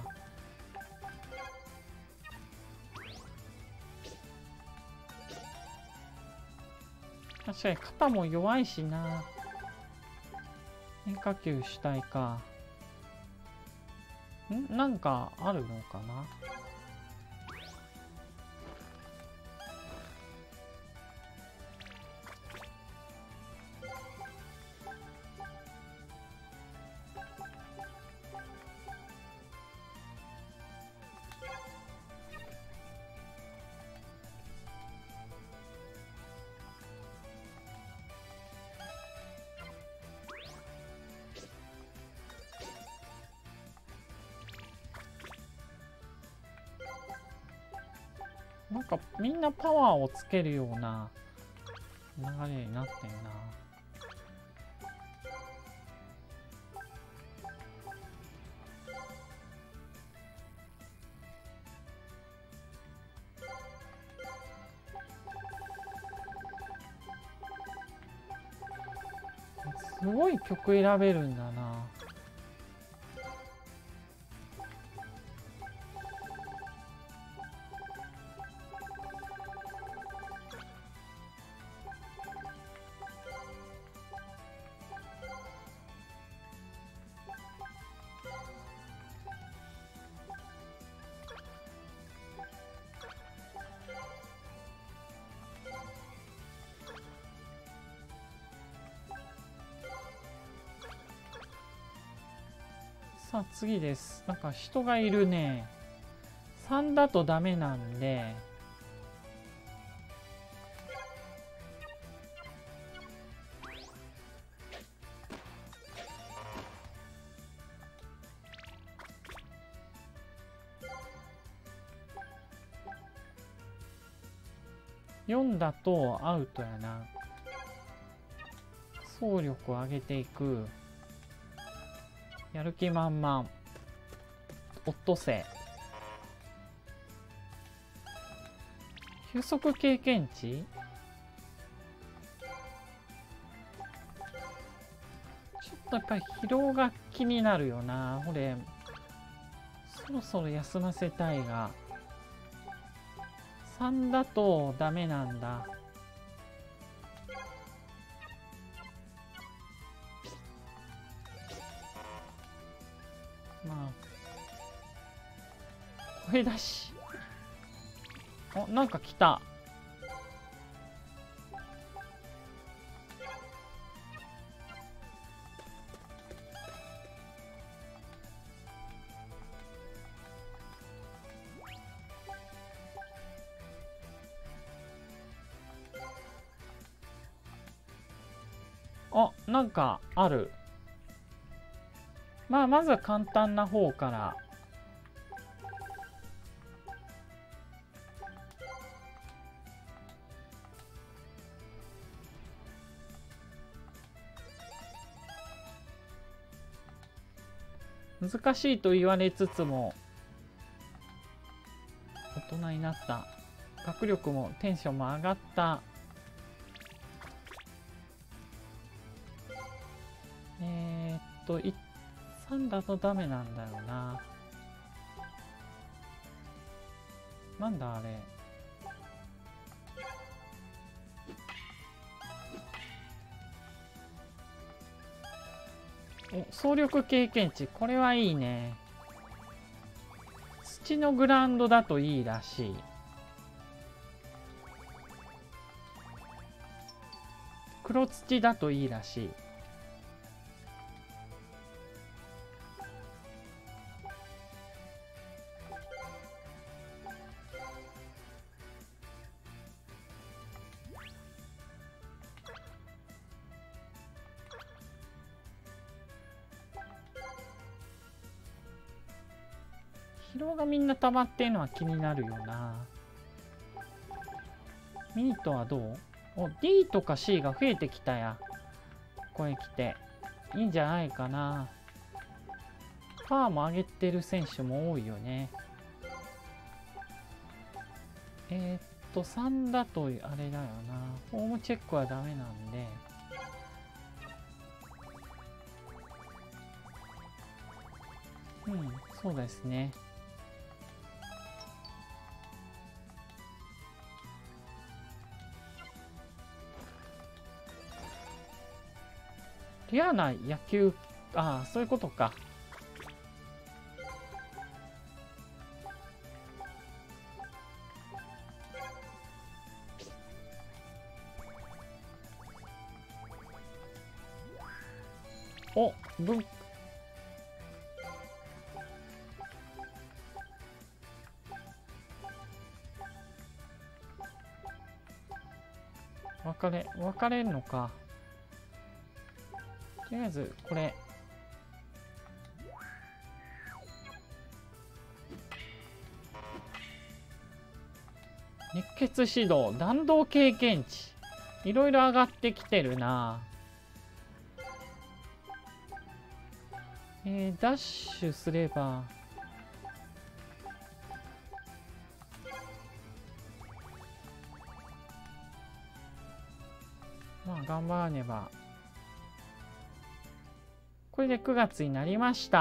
確かに肩も弱いしな。変化球主体か。なんかあるのかな。なんかみんなパワーをつけるような流れになってんな。すごい曲選べるんだな。さあ次です。なんか人がいるね。3だとダメなんで、4だとアウトやな。走力を上げていく。やる気満々。オットセイ。休息経験値？ちょっとやっぱり疲労が気になるよな。俺、そろそろ休ませたいが。3だとダメなんだ。まあ声出し。お、なんか来た。 あ、なんかある。まあまずは簡単な方から。難しいと言われつつも大人になった。学力もテンションも上がった。3だとダメなんだよな。なんだあれ。お、総力経験値。これはいいね。土のグラウンドだといいらしい。黒土だといいらしい。疲労がみんな溜まってんのは気になるよな。ミートはどう？お、D とか C が増えてきたや。ここへ来て。いいんじゃないかな。パワーも上げてる選手も多いよね。3だとあれだよな。ホームチェックはダメなんで。うん、そうですね。リアな野球、ああ、そういうことか。お、分かれるのか。とりあえずこれ熱血指導、弾道経験値、いろいろ上がってきてるな。ダッシュすればまあ頑張らねば。これで9月になりました。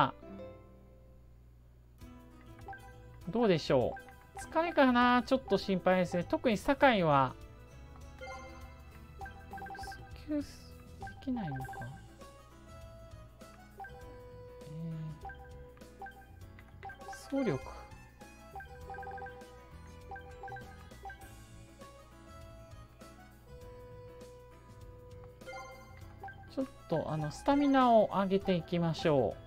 どうでしょう。疲れかな、ちょっと心配ですね。特に酒井はスキューできないのか。総力ちょっとスタミナを上げていきましょ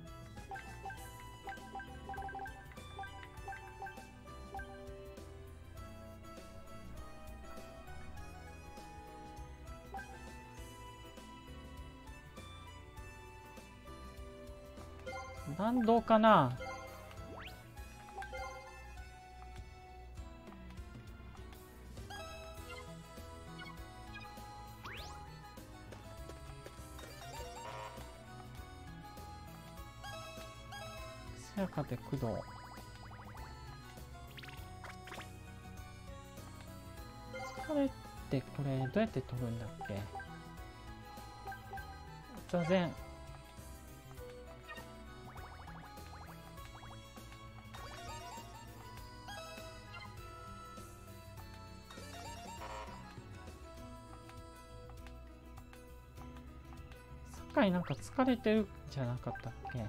う。弾道かな。せやかて駆動。疲れってこれどうやって取るんだっけ。座禅。酒井なんか疲れてるんじゃなかったっけ。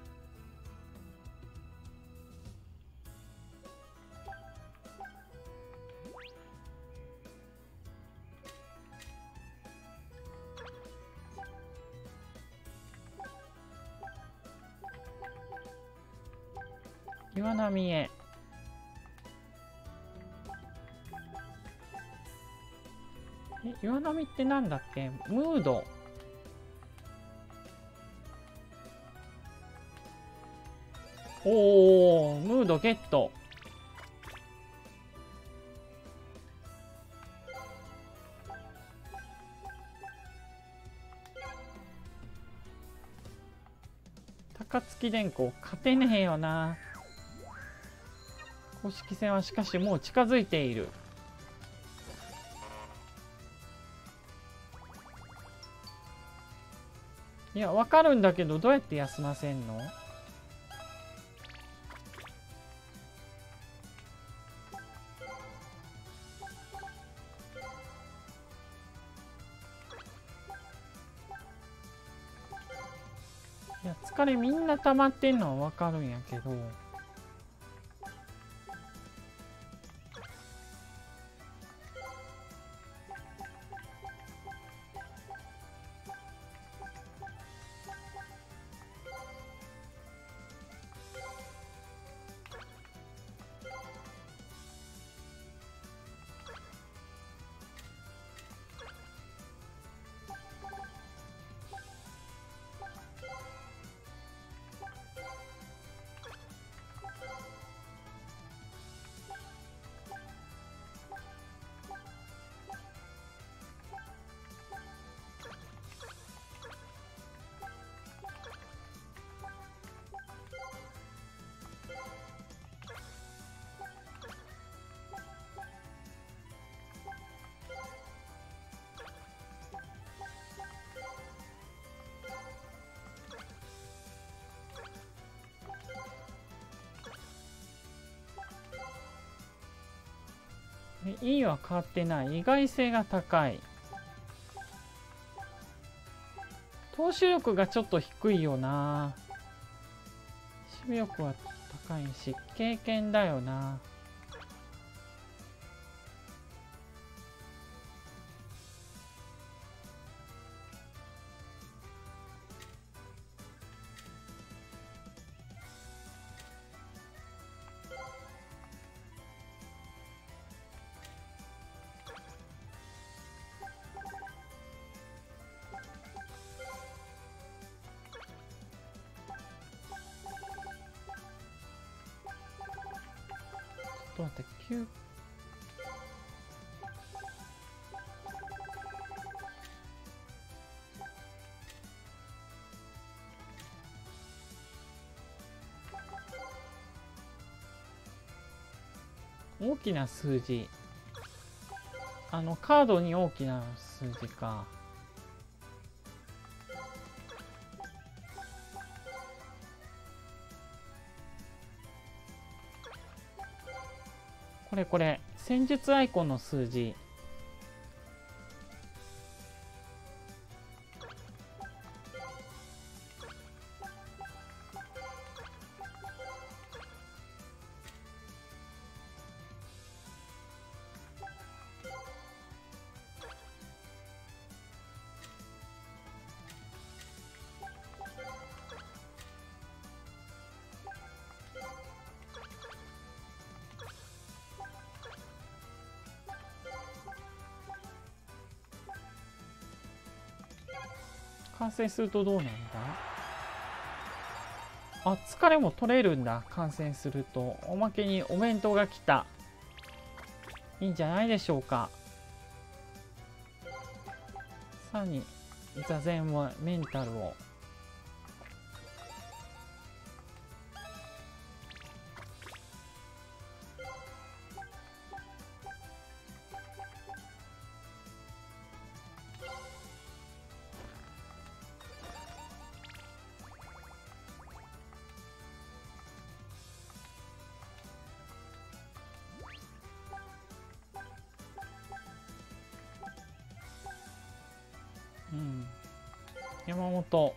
岩波へ。岩波ってなんだっけ。ムード。 おお、ムードゲット。高槻電工勝てねえよな。公式戦はしかしもう近づいている。いや、わかるんだけど、どうやって休ませんの？いや、疲れみんな溜まってんのはわかるんやけど。E は変わってない。意外性が高い。投手力がちょっと低いよな。守備力は高いし、経験だよな。ちょっと待って、大きな数字。カードに大きな数字か。これ戦術アイコンの数字。完成するとどうなんだ？あ、疲れも取れるんだ。感染すると。おまけにお弁当が来た。いいんじゃないでしょうか。さらに座禅もメンタルを。山本。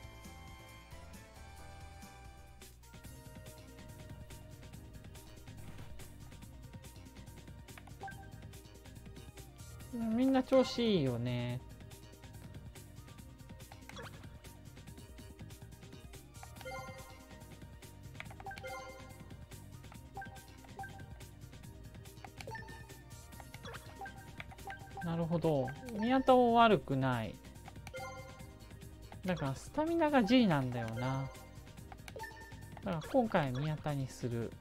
みんな調子いいよね。なるほど。宮田も悪くない。だからスタミナが G なんだよな。 だから今回宮田にする。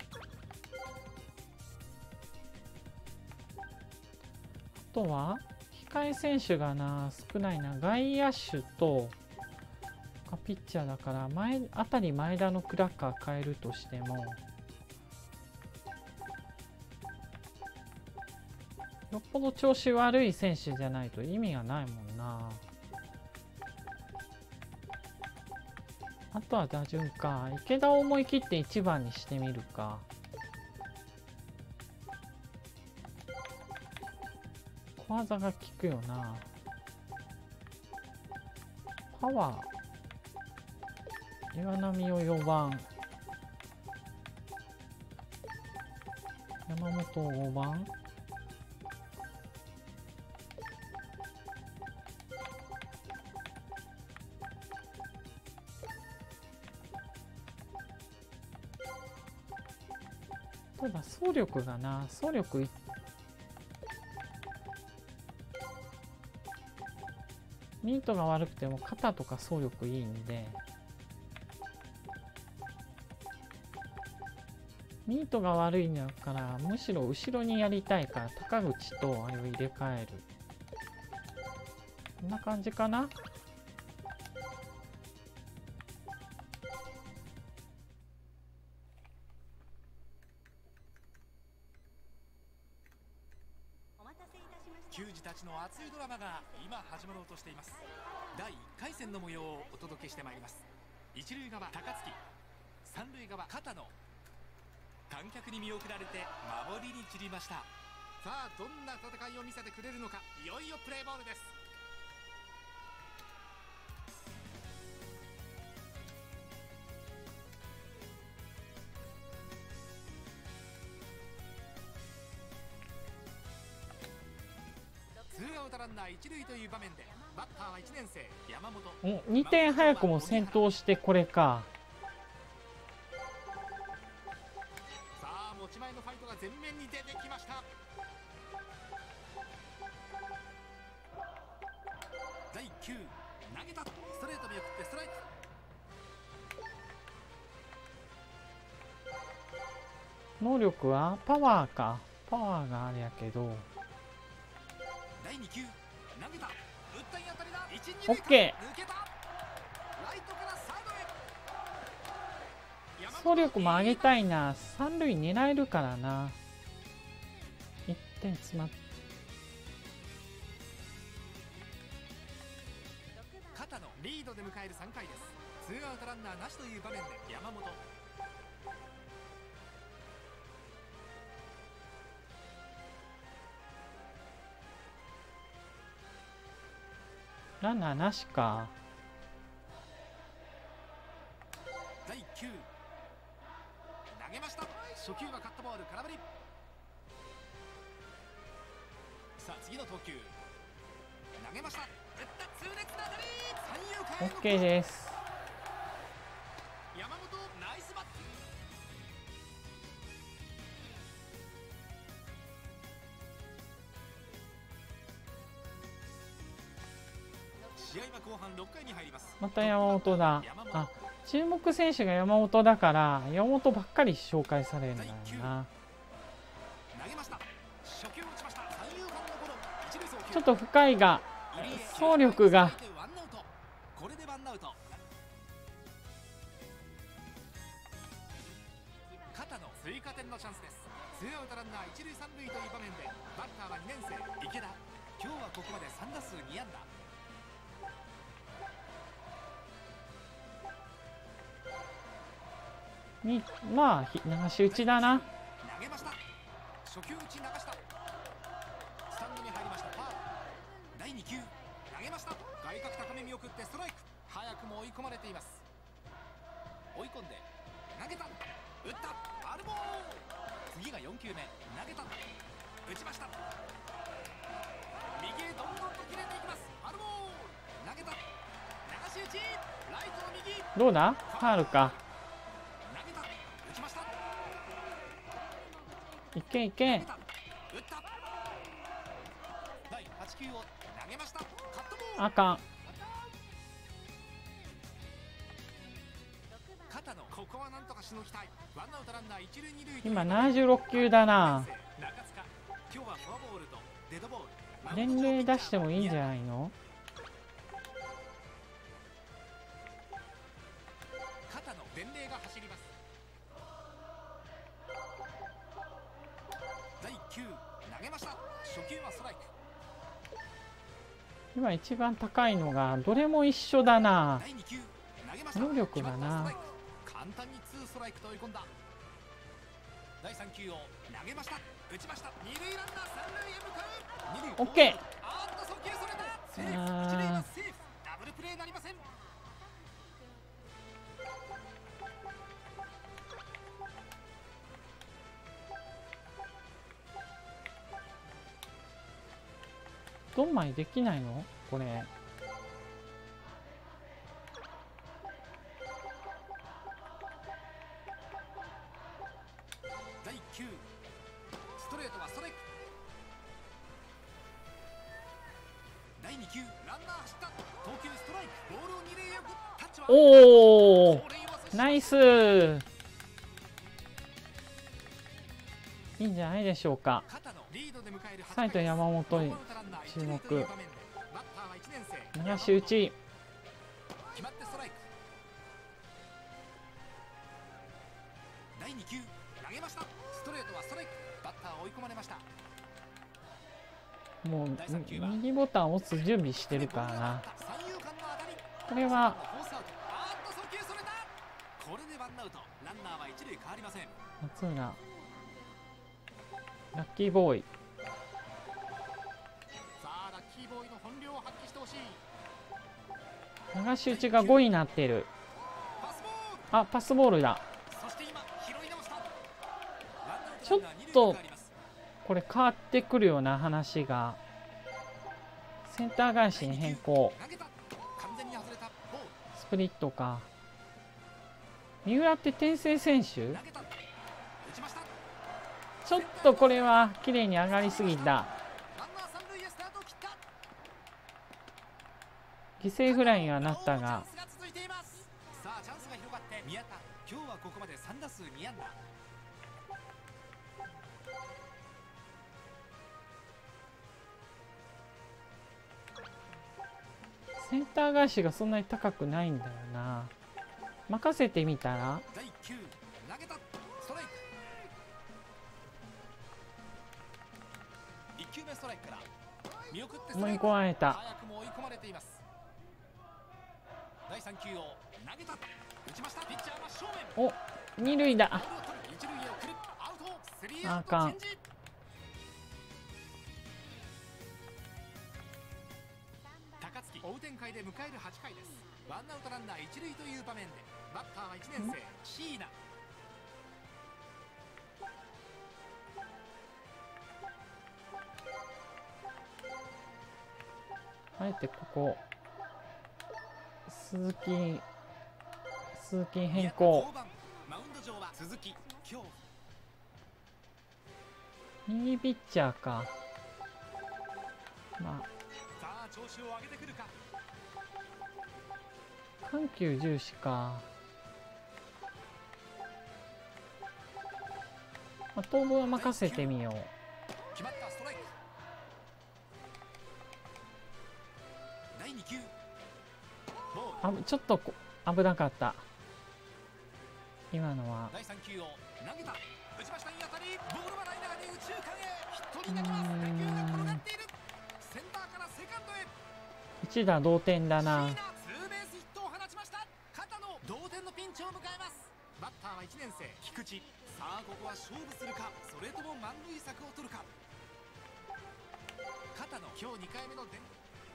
あとは控え選手がな少ないな。外野手とピッチャーだからあたり前田のクラッカー変えるとしてもよっぽど調子悪い選手じゃないと意味がないもんな。あとは打順か。池田を思い切って1番にしてみるか。小技が効くよな。パワー岩波を4番、山本を5番。ただ走力がな、走力ミートが悪くても肩とか走力いいんで、ミートが悪いんだからむしろ後ろにやりたいから高口とあれを入れ替える。こんな感じかな。 球児たちの熱いドラマが今始まろうとしています。第1回戦の模様をお届けしてまいります。一塁側高槻、三塁側片野、観客に見送られて守りに散りました。さあどんな戦いを見せてくれるのか。いよいよプレーボールです。ツーアウトランナー一塁という場面でバッターは1年生山本。 お、2点早くも先頭してこれか。 さあ持ち前のファイトが前面に出てきました。第1球投げた。ストレート見送ってストライク。 能力はパワーか。パワーがあれやけど第2球投げた。打った当たりだ。1、2 オッケ抜けた。ライトからサードへ。 ー。走力も上げたいな。三塁狙えるからな。1点詰まって肩のリードで迎える3回です。ツーアウトランナーなしという場面で山本。 ランナーなしか。 第1球投げました。初球はカットボール空振り。さあ次の投球投げました。打った痛烈な当たり。三遊間への OK です。 山本ナイスバット。試合は後半6回に入ります。 また山本だ。あ、注目選手が山本だから山本ばっかり紹介されるんだよな。ちょっと深いが走力が。 これでワンアウト。肩の追加点のチャンスです。ツーアウトランナー一塁三塁という場面でバッターは2年生池田。今日はここまで3打数2安打。 にまあ流し打ちだな。 投げました。初球打ち流した。スタンドに入りました。ファウル。第2球投げました。外角高め見送ってストライク。早くも追い込まれています。追い込んで投げた。打ったファウルボール。次が4球目投げた。打ちました。右へどんどんと切れていきます。ファウルボール。投げた。流し打ち。ライトの右。 どうだファウルか。いけいけ。 こここはなんとかしのぎたい。ワンアウトランナー一塁二塁。 今76球だな。 中塚、今日はフォアボールとデッドボール。 年齢出してもいいんじゃないの？ 肩の伝令が走ります。第1球投げました。初球はストライク。 今一番高いのがどれも一緒だな。 第2球投げました。 能力がな。 簡単に2ストライクと追い込んだ。第3球を投げました。打ちました。二塁ランナー三塁へ向かう。 オッケー。 あーっと送球それた。セーフ。一塁はセーフ。ダブルプレーなりません。 ドンマイできないのこれ？ 第1球ストレートはストライク。第2球ランナー走った。投球ストライク。ボールを二塁へ送った。タッチはおお、ナイス。いいんじゃないでしょうか。サイト山本に注目。流し打ち。 決まってストライク。第2球投げました。ストレートはストライク。バッター追い込まれました。 もう右ボタンを押す準備してるからな。これはこれでワンアウト。ランナーは一塁変わりません。 松浦ラッキーボーイ。 さあラッキーボーイの本領を発揮してほしい。 流し打ちが5位になってる。あ、パスボールだ。ちょっとこれ変わってくるような話が。センター返しに変更。スプリットか。三浦って転生選手？ちょっとこれは綺麗に上がりすぎた。犠牲フライにはなったが。 さあチャンスが広がって宮田、今日はここまで3打数2安打。 センター返しがそんなに高くないんだよな。任せてみたら。 第1球投げた。ストライク。1球目ストライクから見送ってストライク。 追い込まれた。 早くも追い込まれています。第3球を投げた。打ちました。ピッチャーは正面。 お、二塁だ。 一塁へ送る。アウト。スリーアウト。 あかん。 高槻追う展開で迎える8回です。ワンアウトランナー一塁という場面でバッターは1年生椎名。 あえてここ鈴木変更。 マウンド上は鈴木。今日右ピッチャーか。まあさあ調子を上げてくるか。 緩急重視か。まあ、当分は任せてみよう。 決まったストライク。第2球あ、ちょっと危なかった。今のは。 第3球を投げた。打ちました。いい当たり。ボールはライナーで右中間へヒットになります。打球が転がっている。センターからセカンドへ。 一打同点だな。 ツーベースヒットを放ちました。肩の同点のピンチを迎えます。バッターは1年生菊池。さあここは勝負するか、それとも満塁策を取るか。肩の今日2回目の電。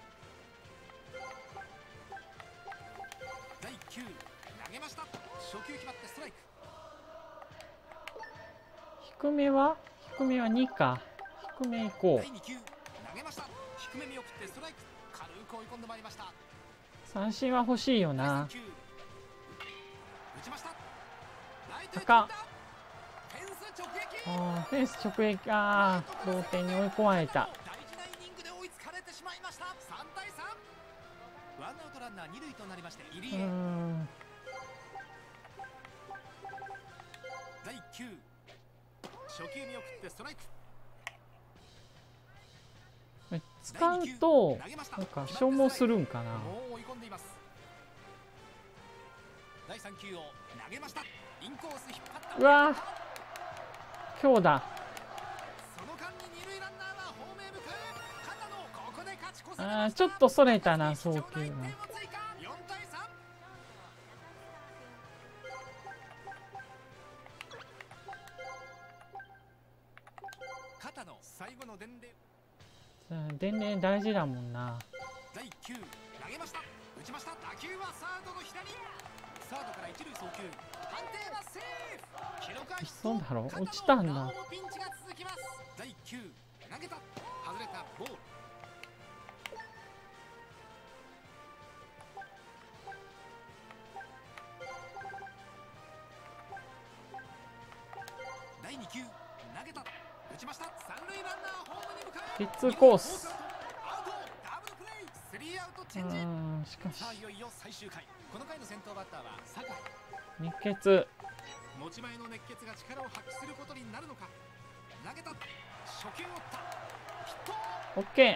第1球投げました。初球決まってストライク。 低めは2か。低め行こ第2球投げました。低め見送ってストライク。軽く追い込んでまいりました。 う。三振は欲しいよな。 打ちました。ライトへ高っ。 フェンス直撃。 フェンス直撃か。同点に追い込まれた。 大事なイニングで追いつかれてしまいました。3対3。ワンアウトランナー2塁となりまして入江。 9、初球見送ってストライク。 使うとなんか消耗するんかな。 もう追い込んでいます。第3球を投げました。インコース引っ張った。 うわー、強打。 その間に二塁ランナーはホームへ向かう。片野、ここで勝ち越されあー、 ました。 ちょっとそれたな、送球が。 4対3。片野、最後の伝令。 伝令大事だもんな。 第1球投げました。打ちました。打球はサードの左。サードから一塁送球。判定はセーフ。記録はヒット。 そうだろ、落ちたんだ。 なおもピンチが続きます。第1球投げた。外れた。ボール。第2球投げた。打ちました。三塁ランナーホームに向かう。 ゲッツーコース。 アウト。ダブルプレイ。スリーアウトチェンジ。 しかしさあいよいよ最終回。この回の先頭バッターは酒井。 熱血。 持ち前の熱血が力を発揮することになるのか。投げた。初球を打った。ヒット。 オッケー。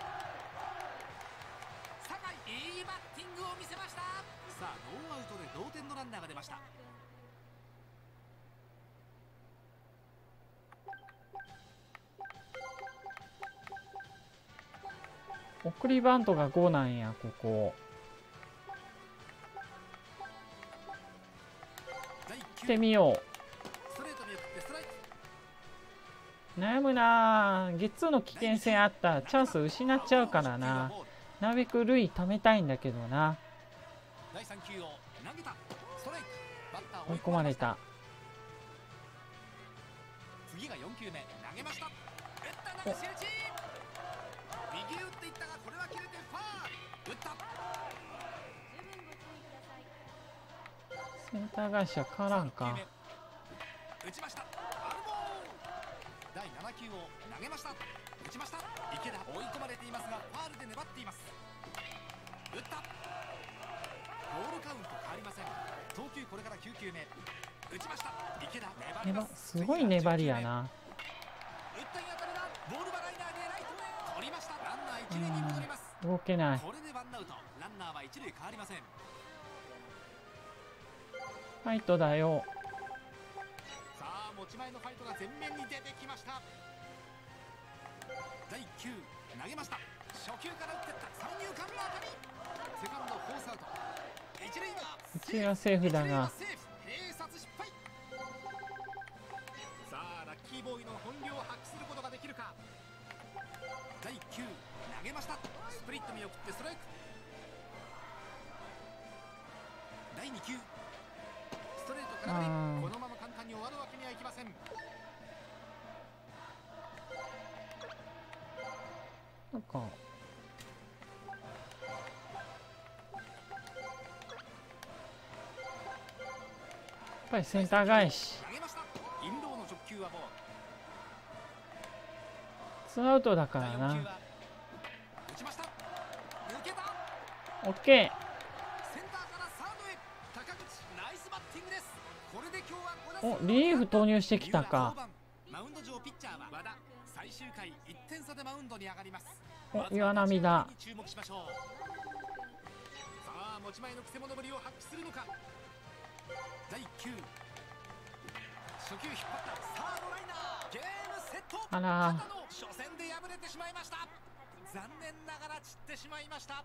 酒井いいバッティングを見せました。さあノーアウトで同点のランナーが出ました。 送りバントが5なんや、ここ。来てみよう。悩むな。ゲッツーの危険性あったらチャンス失っちゃうからな。なるべく塁貯めたいんだけどな。追い込まれた。 次が4球目投げました。打った流し打ち。右打っていったがこれは切れてファール。打った。 センター返しは変わらんか。 打ちました。アルボー。第7球を投げました。打ちました。池田追い込まれていますがファールで粘っています。打った。ボールカウント変わりません。投球これから9球目。打ちました。池田粘ります。 すごい粘りやな。 打ったに当たりだ。ボールはライナーでライトへ取りました。ランナー一塁に戻ります。 動けない。 これでワンアウト。ランナーは一塁変わりません。 ファイトだよ。 さあ持ち前のファイトが前面に出てきました。第1球投げました。初球から打っていった。三遊間の当たり。セカンドフォースアウト。一塁は一塁はセーフだが。 併殺失敗。さあラッキーボーイの本領を発揮することができるか。第1球投げました。スプリット見送ってストライク。第2球ストレートからこのまま簡単に終わるわけにはいきません。 なんかやっぱりセンター返し。ツーアウトだからな。オッケー。お、リリーフ投入してきたか。 マウンド上ピッチャーは和田。最終回1点差でマウンドに上がります。 お、岩波だ。 注目しましょう。さあ持ち前のくせ者ぶりを発揮するのか。第1球初球引っ張ったサードライナー。ゲームセット。 あら初戦で敗れてしまいました。残念ながら散ってしまいました。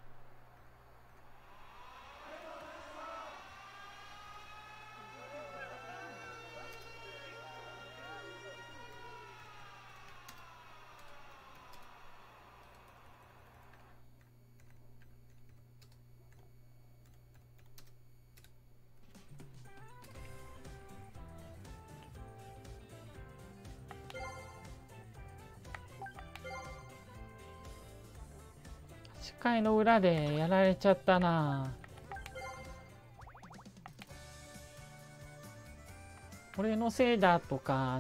8回の裏でやられちゃったな。俺のせいだとか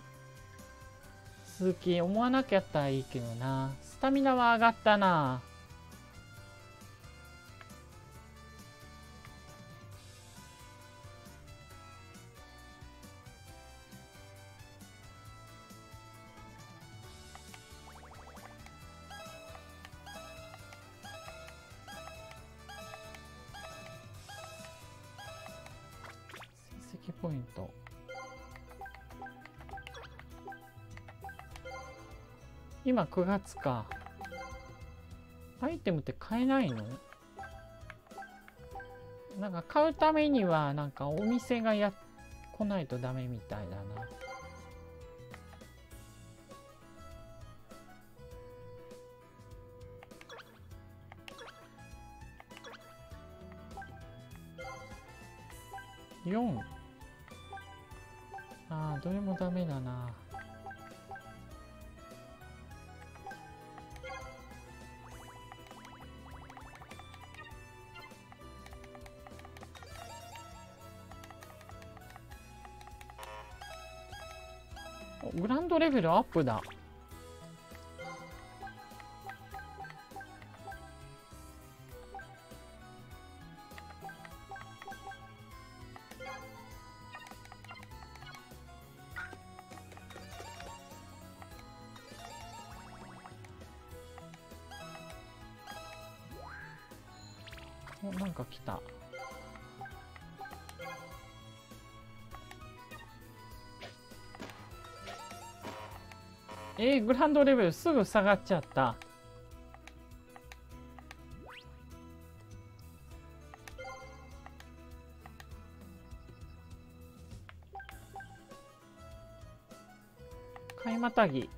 鈴木思わなきゃったらいいけどな。スタミナは上がったな。 ポイント。今9月か。アイテムって買えないの？なんか買うためにはなんかお店が来ないとダメみたいだな。4。ああ、どれもダメだな。グランドレベルアップだ。お、なんか来た。グランドレベルすぐ下がっちゃった。買いまたぎ。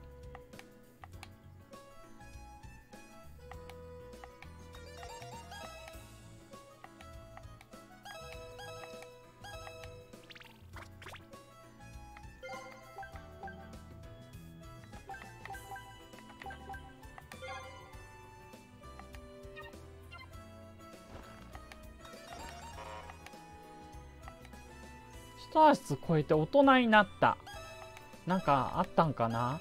一足超えて大人になった。なんかあったんかな？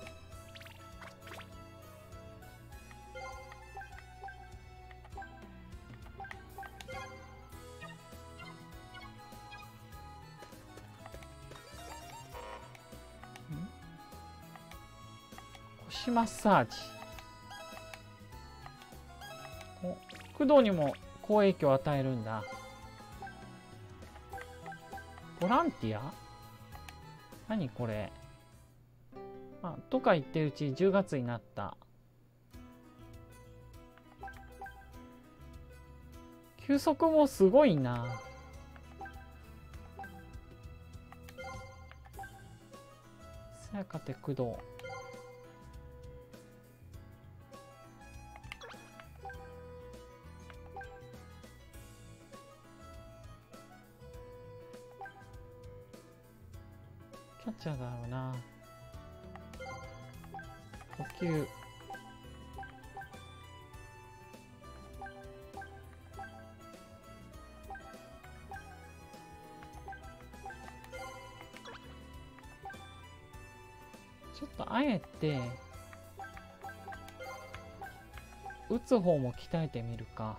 腰マッサージ。お、駆動にも好影響を与えるんだ。ボランティア？何これ。あ、とか言ってるうち10月になった。休息もすごいな。さやかて駆動。キャッチャーだろうな。補給。ちょっとあえて打つ方も鍛えてみるか。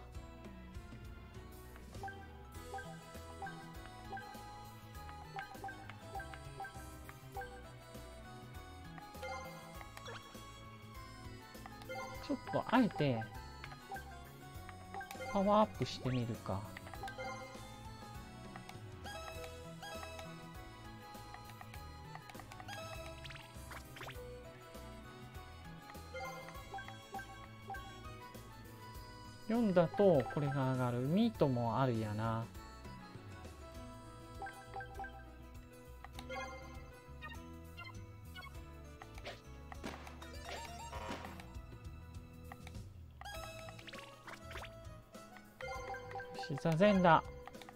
ちょっとあえてパワーアップしてみるか。4だとこれが上がる。ミートもあるやな。座禅だ。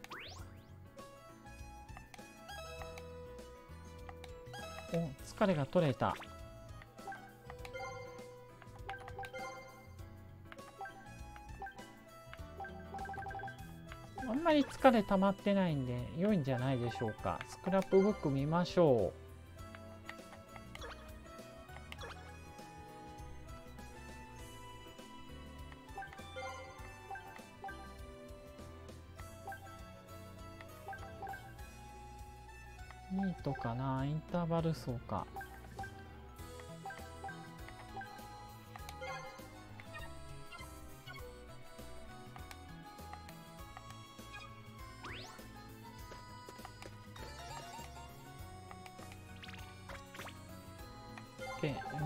お、疲れが取れた。あんまり疲れ溜まってないんで良いんじゃないでしょうか。スクラップブック見ましょう。ニートかな、インターバル走か。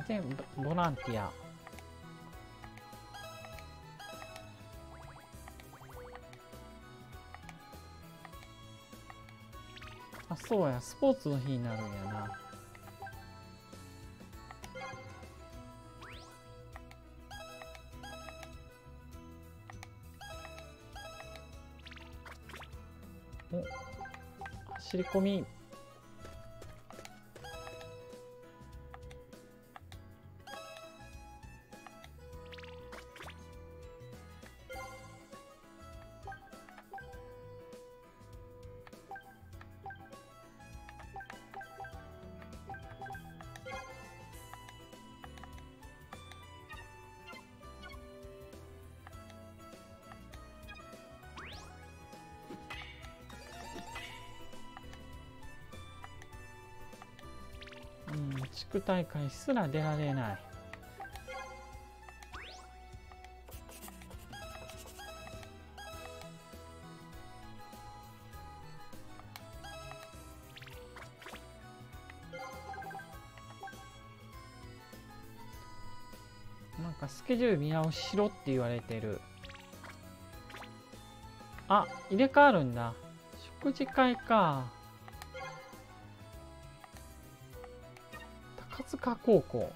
でボランティア。あ、そうや、スポーツの日になるんやな。お、走り込み。地区大会すら出られない。なんかスケジュール見直ししろって言われてる。あ、入れ替わるんだ。食事会か。高塚高校。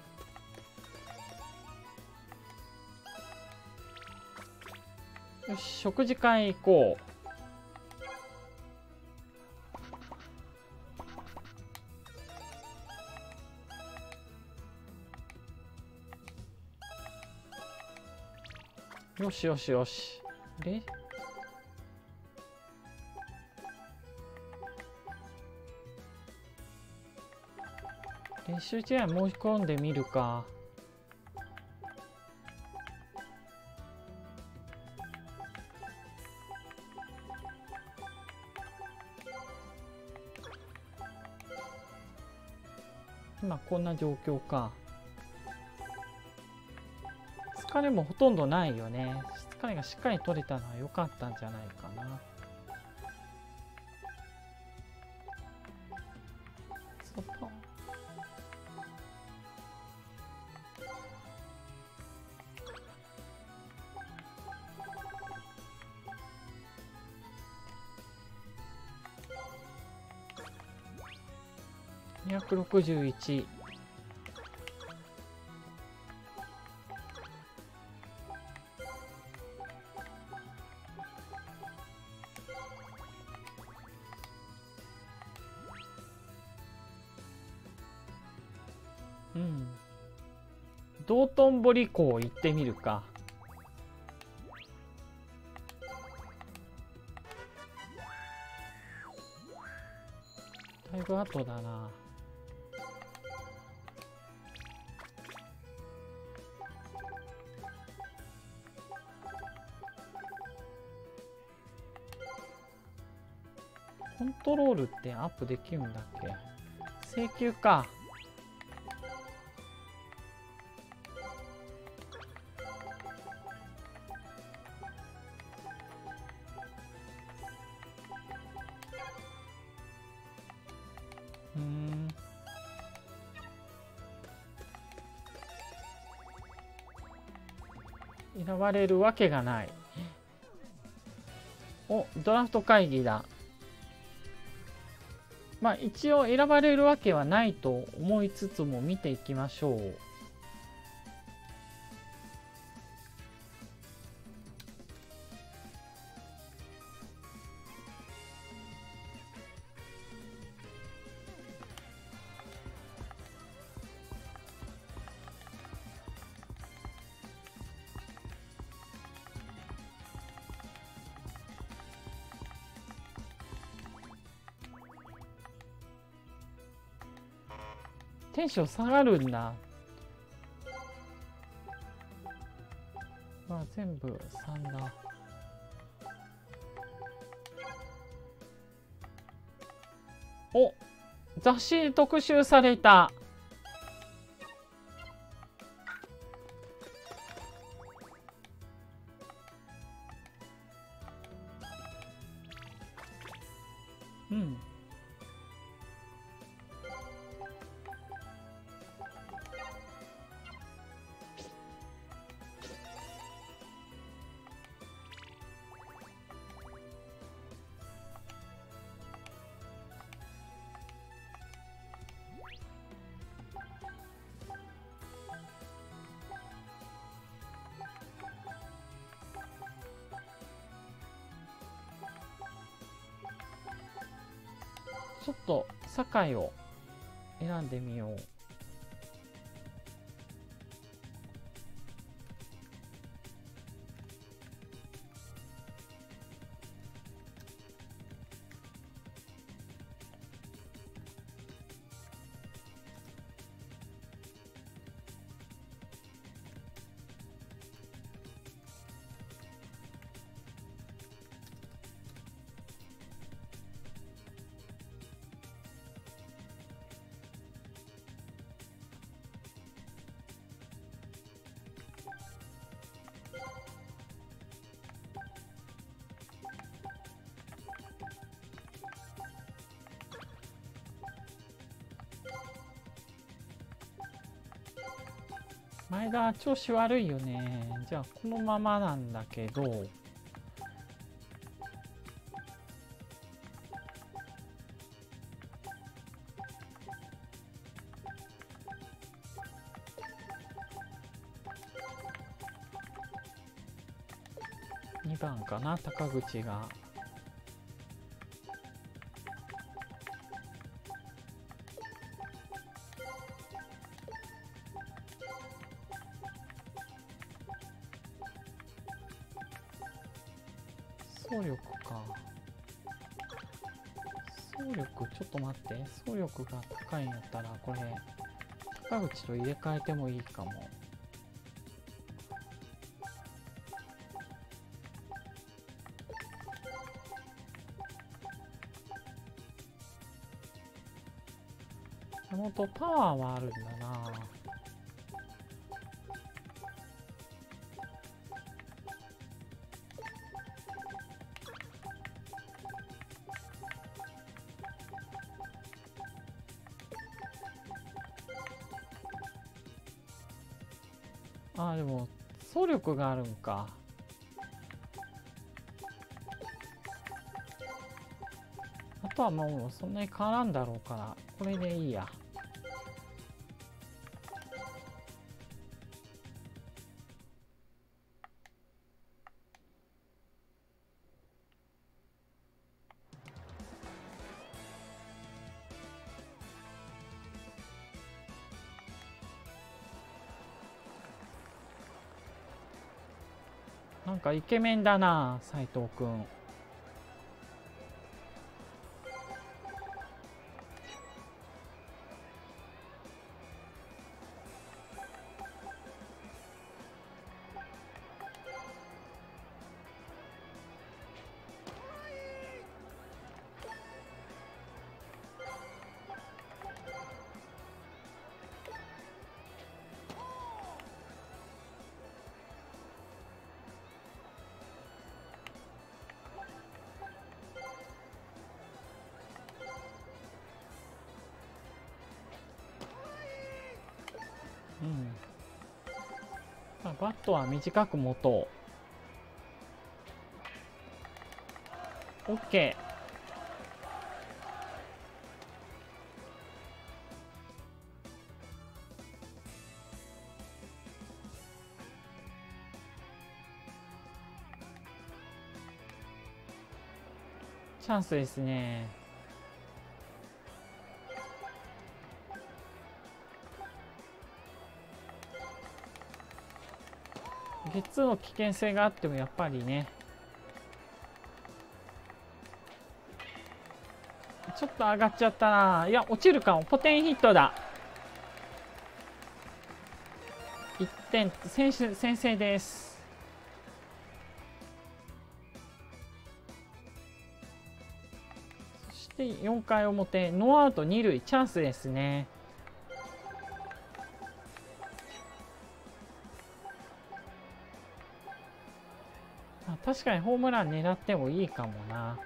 よし、食事会行こう。よしよしよし。で、練習試合申し込んでみるか。今こんな状況か。疲れもほとんどないよね。疲れがしっかり取れたのは良かったんじゃないかな。外。261。うん。道頓堀港行ってみるか。だいぶ後だな。コントロールってアップできるんだっけ？請求か。選ばれるわけがない。お、ドラフト会議だ。まあ一応選ばれるわけはないと思いつつも見ていきましょう。テンション下がるんだ。まあ全部3だ。お、雑誌に特集された。うん。 ちょっと酒井を選んでみよう。前田調子悪いよね。じゃあこのままなんだけど、2番かな、高口が。走力か。走力、ちょっと待って。走力が高いんやったら、これ、高口と入れ替えてもいいかも。山本パワーはあるんだな。ああ、でも走力があるんか。あとはもうそんなに変わらんだろうから、これでいいや。なんかイケメンだな、斉藤くん。うん。バットは短く持とう。OK。チャンスですね。ゲッツーの危険性があってもやっぱりね、ちょっと上がっちゃったな。いや、落ちるかも。ポテンヒットだ。1点先制です。そして4回表、ノーアウト2塁、チャンスですね。確かにホームラン狙ってもいいかもな。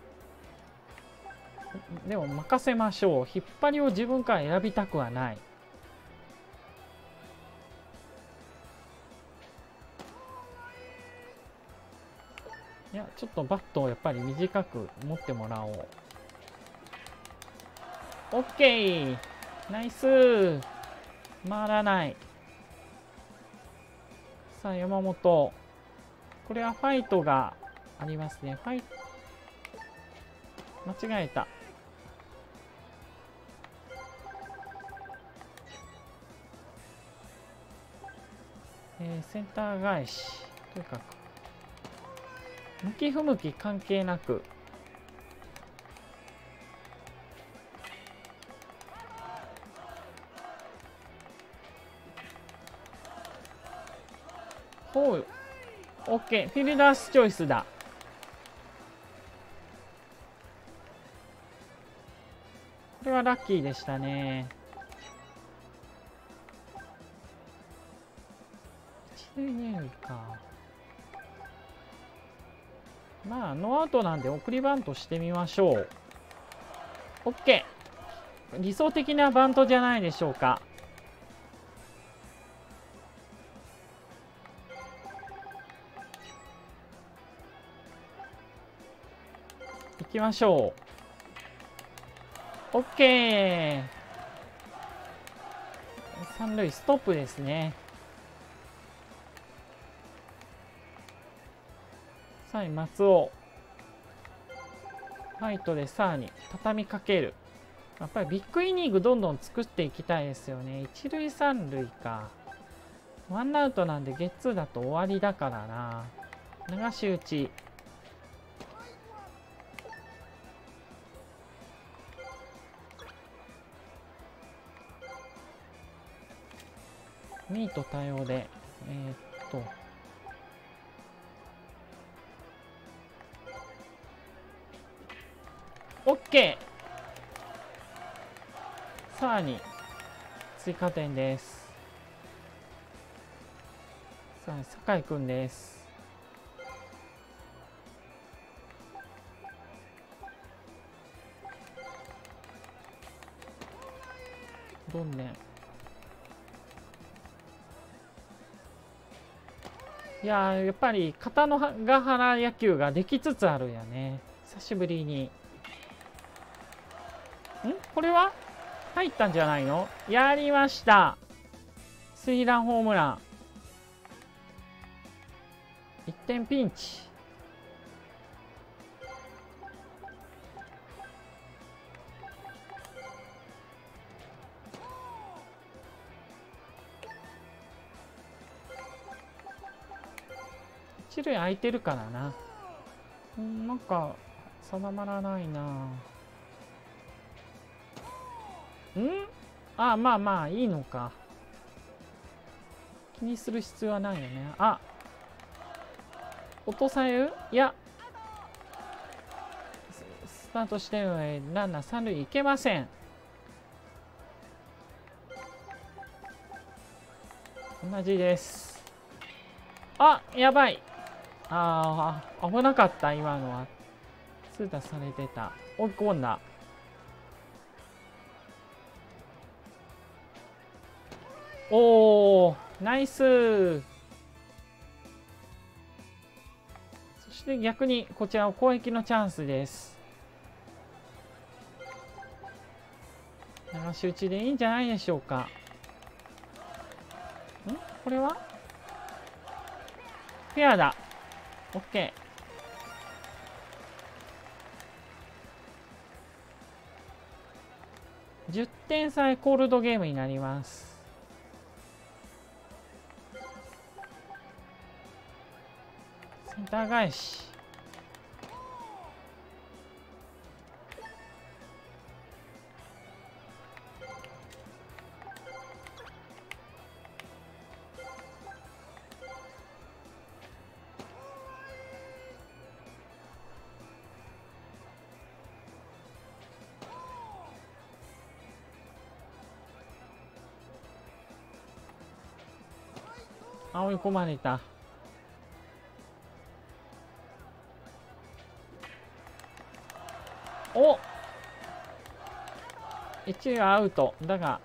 でも任せましょう。引っ張りを自分から選びたくはない。いや、ちょっとバットをやっぱり短く持ってもらおう。オッケー、ナイス。回らない。さあ山本、これはファイトがありますね。間違えた。 センター返しとにかく向き不向き関係なくほう OK フィルダースチョイスだ。これはラッキーでしたね。一塁二塁か。まあノーアウトなんで送りバントしてみましょう。 OK 理想的なバントじゃないでしょうか。行きましょう。 OK 三塁ストップですね。3位松尾ファイトでさらに畳みかける。やっぱりビッグイニングどんどん作っていきたいですよね。一塁三塁か。ワンアウトなんでゲッツーだと終わりだからな。流し打ち。ミート多様でOK さらに追加点です。さあ酒井くんです。どんねんいやーやっぱり片野ヶ原野球ができつつあるやね。久しぶりにこれは入ったんじゃないの。やりました。スリーランホームラン。1点ピンチ。一塁空いてるからな。なんか定まらないな。あ、まあまあいいのか。気にする必要はないよね。あ、落とされる。いやスタートしてるのでランナー三塁行けません。同じです。あ、やばい。危なかった。今のは通打されてた。追い込んだ。おーナイス。そして逆にこちらは攻撃のチャンスです。流し打ちでいいんじゃないでしょうか。これはフェアだ。 OK。 10点差でコールドゲームになります。センター返し。追い込まれた。お、一塁はアウトだが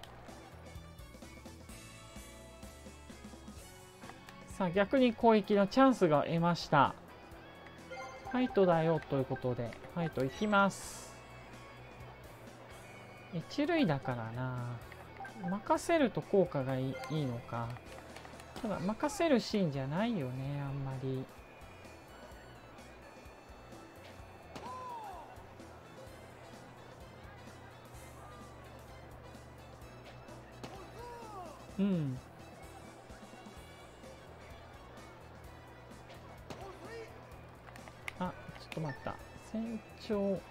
さあ逆に攻撃のチャンスが得ました。ファイトだよということでファイトいきます。一塁だからな。任せると効果がいいのか。ただ任せるシーンじゃないよねあんまり。 ちょっと待った。船長。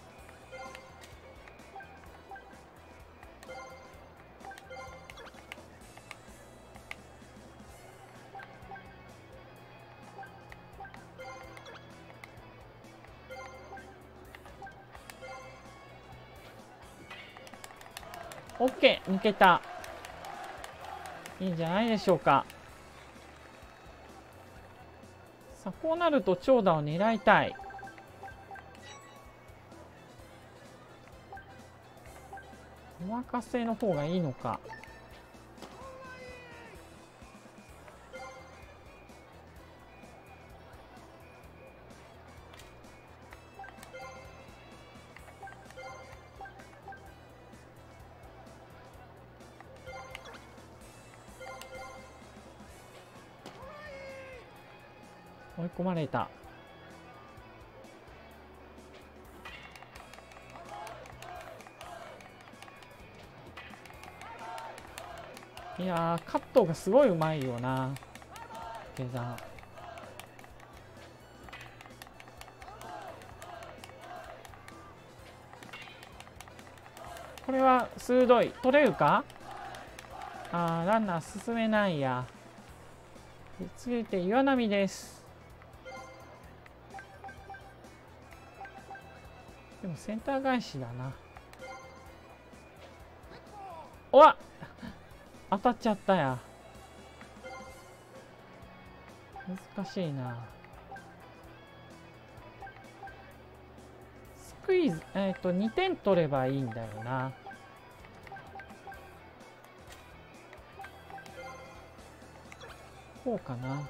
オッケー、抜けた。いいんじゃないでしょうか。さあ、こうなると長打を狙いたい。お任せの方がいいのか。追い込まれた。いやー、カットがすごいうまいよな、池田。これは鋭い。取れるか。あー、ランナー進めないや。続いて岩波です。でもセンター返しだな。おわっ、当たっちゃったや。難しいな。スクイズ、2点取ればいいんだよな。こうかな。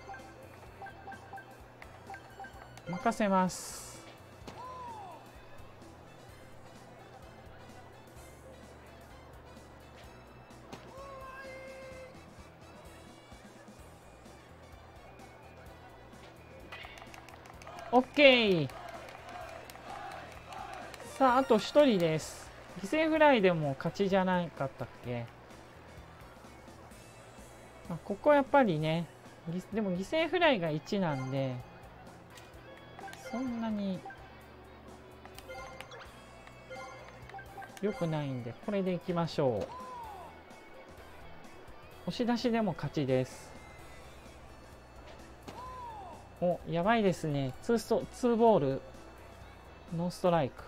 任せます。オッケー。さあ、あと1人です。犠牲フライでも勝ちじゃなかったっけ。ここやっぱりね、でも犠牲フライが1なんで、そんなに良くないんで、これでいきましょう。押し出しでも勝ちです。お、やばいですね。ツーボール、ノーストライク。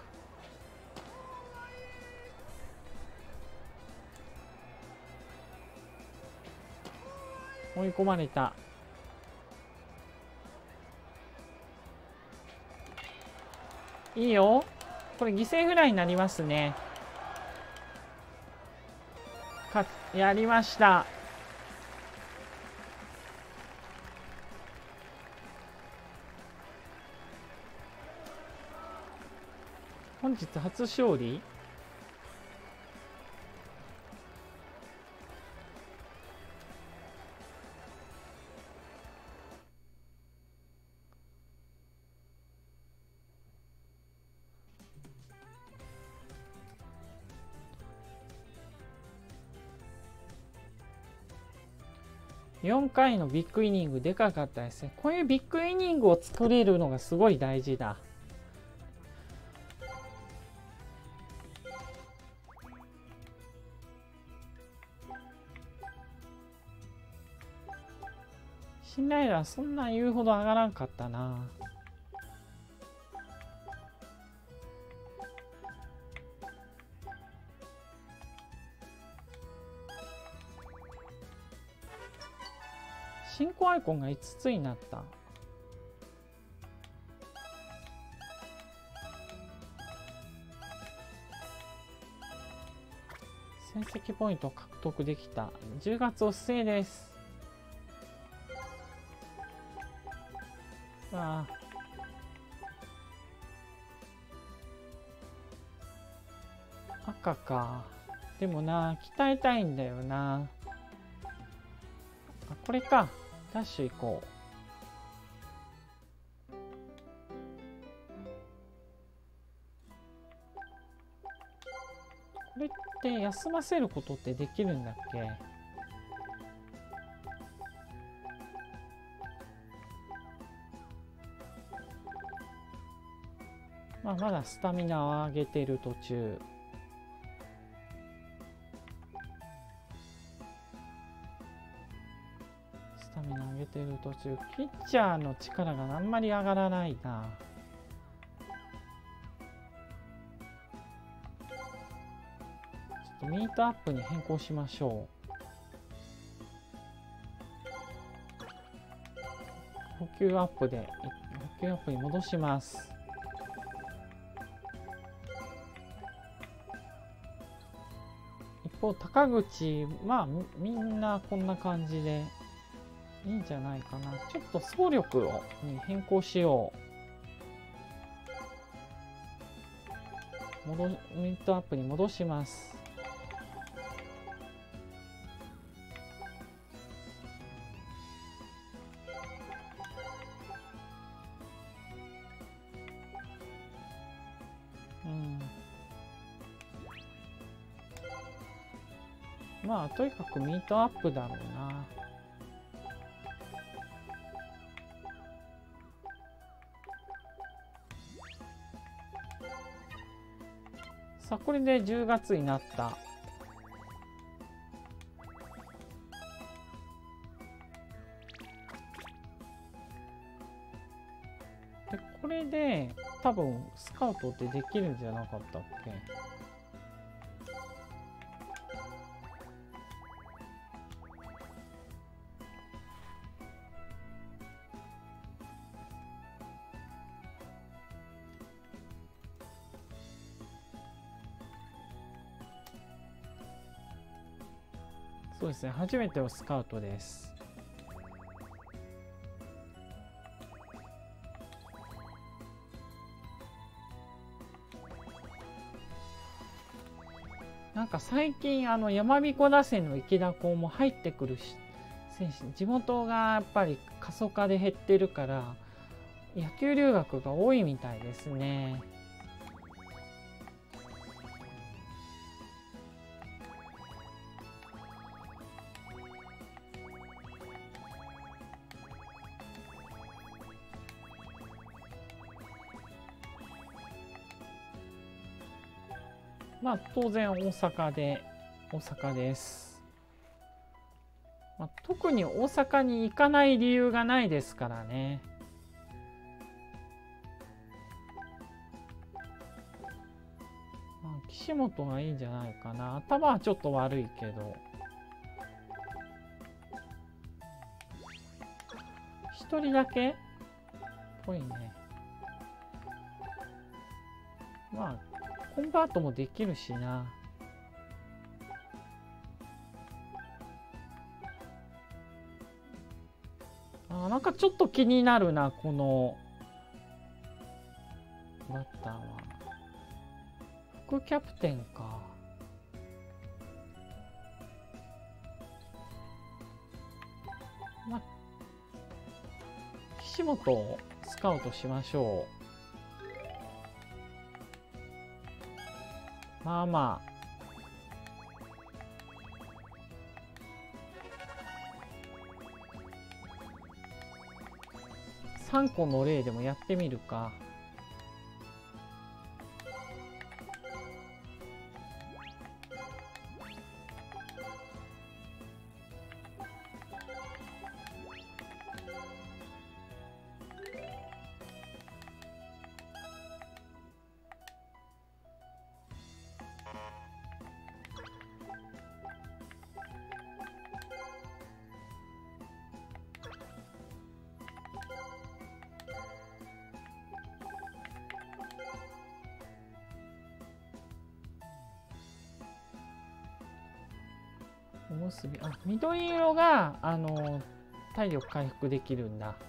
追い込まれた。いいよ。これ犠牲フライになりますね。やりました。本日初勝利。4回のビッグイニングでかかったですね。こういうビッグイニングを作れるのがすごい大事だ。信頼度はそんな言うほど上がらんかったな。進行アイコンが5つになった。成績ポイントを獲得できた。10月お末です。ああ、赤か。でもな、鍛えたいんだよな。あ、これか。ダッシュ行こう。これって休ませることってできるんだっけ。 まあ、まだスタミナを上げてる途中。スタミナ上げてる途中。ピッチャーの力があんまり上がらないな。ちょっとミートアップに変更しましょう。補給アップで、補給アップに戻します。一方、高口、まあ、みんなこんな感じでいいんじゃないかな。ちょっと走力に変更しよう。ミートアップに戻します。まあとにかくミートアップだろうな。さあこれで10月になった。でこれで多分スカウトってできるんじゃなかったっけ。そうですね、初めてのスカウトです。なんか最近山彦打線の池田校も入ってくる選手、地元がやっぱり過疎化で減ってるから野球留学が多いみたいですね。まあ当然大阪です。まあ、特に大阪に行かない理由がないですからね。まあ、岸本がいいんじゃないかな。頭はちょっと悪いけど。一人だけっぽいね。まあコンバートもできるしな。なんかちょっと気になるな、このバッターは。副キャプテンか。まあ、岸本をスカウトしましょう。まあまあ3個の例でもやってみるか。おむすび、緑色が体力回復できるんだ。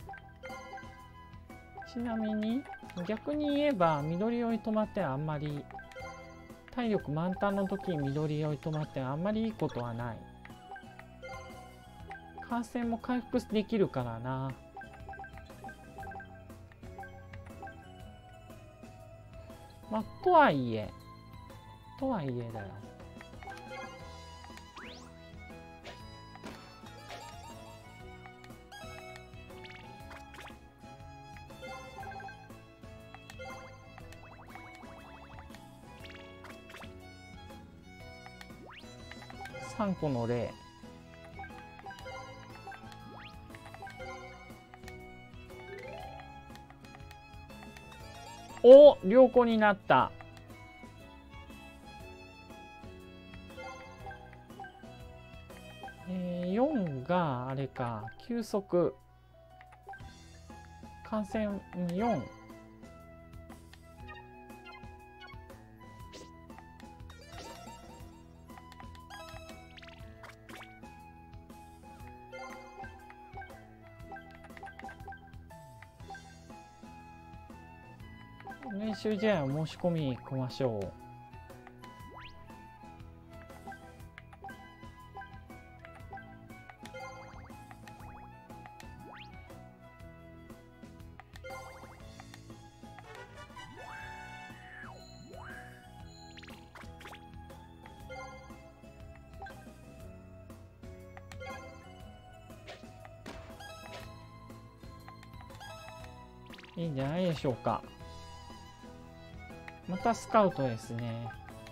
ちなみに逆に言えば緑色に止まってはあんまり体力満タンの時に緑色に止まってはあんまりいいことはない。感染も回復できるからな。まあとはいえだよ。 ハンコの例。お、良好になった。4があれか、急速感染4。練習試合を申し込みに行きましょう。いいんじゃないでしょうか。またスカウトですね。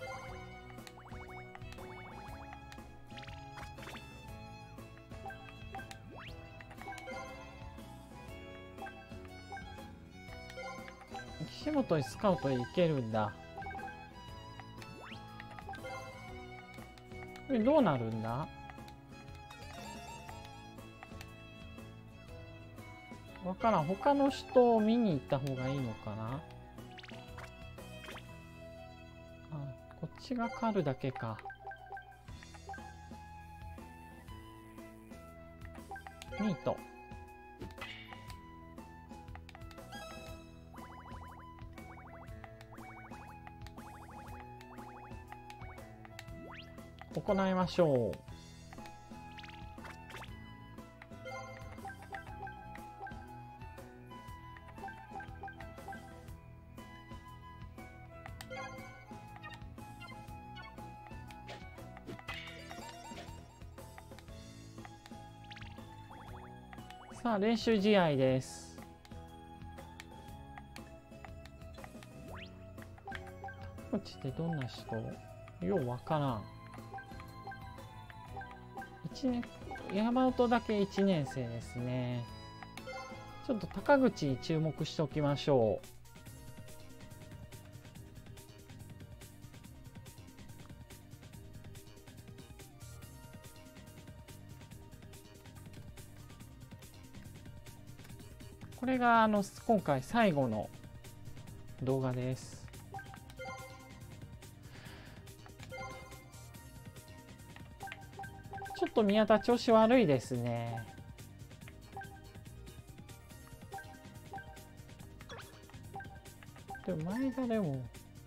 岸本にスカウトへ行けるんだ。これどうなるんだ。わからん。他の人を見に行った方がいいのかな。こっちが狩るだけか。ミート。行いましょう。さあ、練習試合です。こっちってどんな人？ようわからん。山本だけ1年生ですね。ちょっと高口に注目しておきましょう。これが今回最後の動画です。ちょっと宮田調子悪いですね。でも前田でも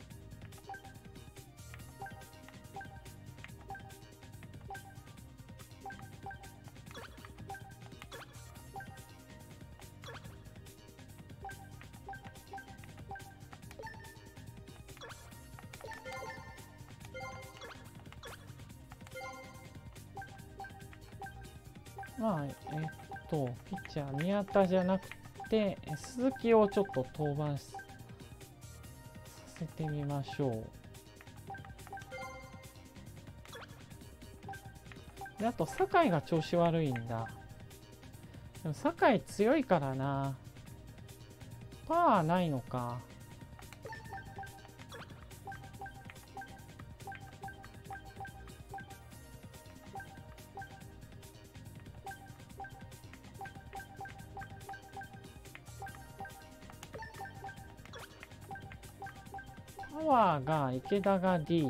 まあピッチャー宮田じゃなくて鈴木をちょっと登板させてみましょう。であと酒井が調子悪いんだ。でも酒井強いからな。パワーないのか。パワーが池田が D。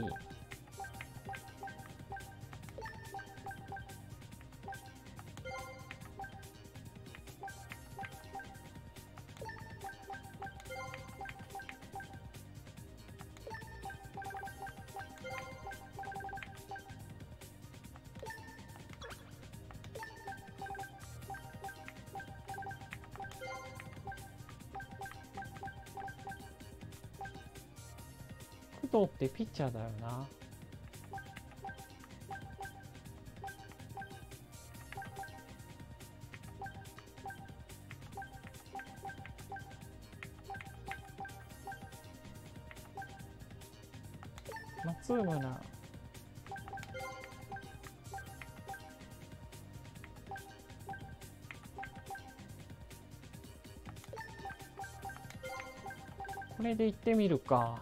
工藤ってピッチャーだよな。松村これで行ってみるか。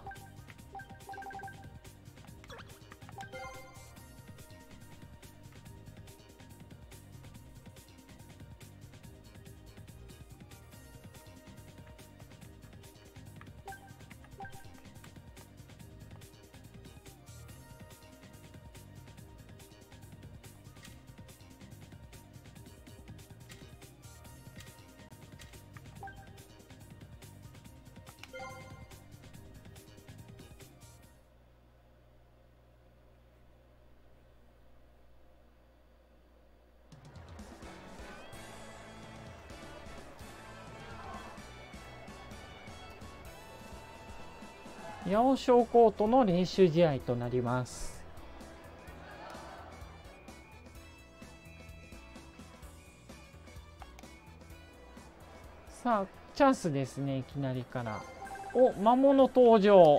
八尾商コートの練習試合となります。さあチャンスですね。いきなりから。お、魔物登場。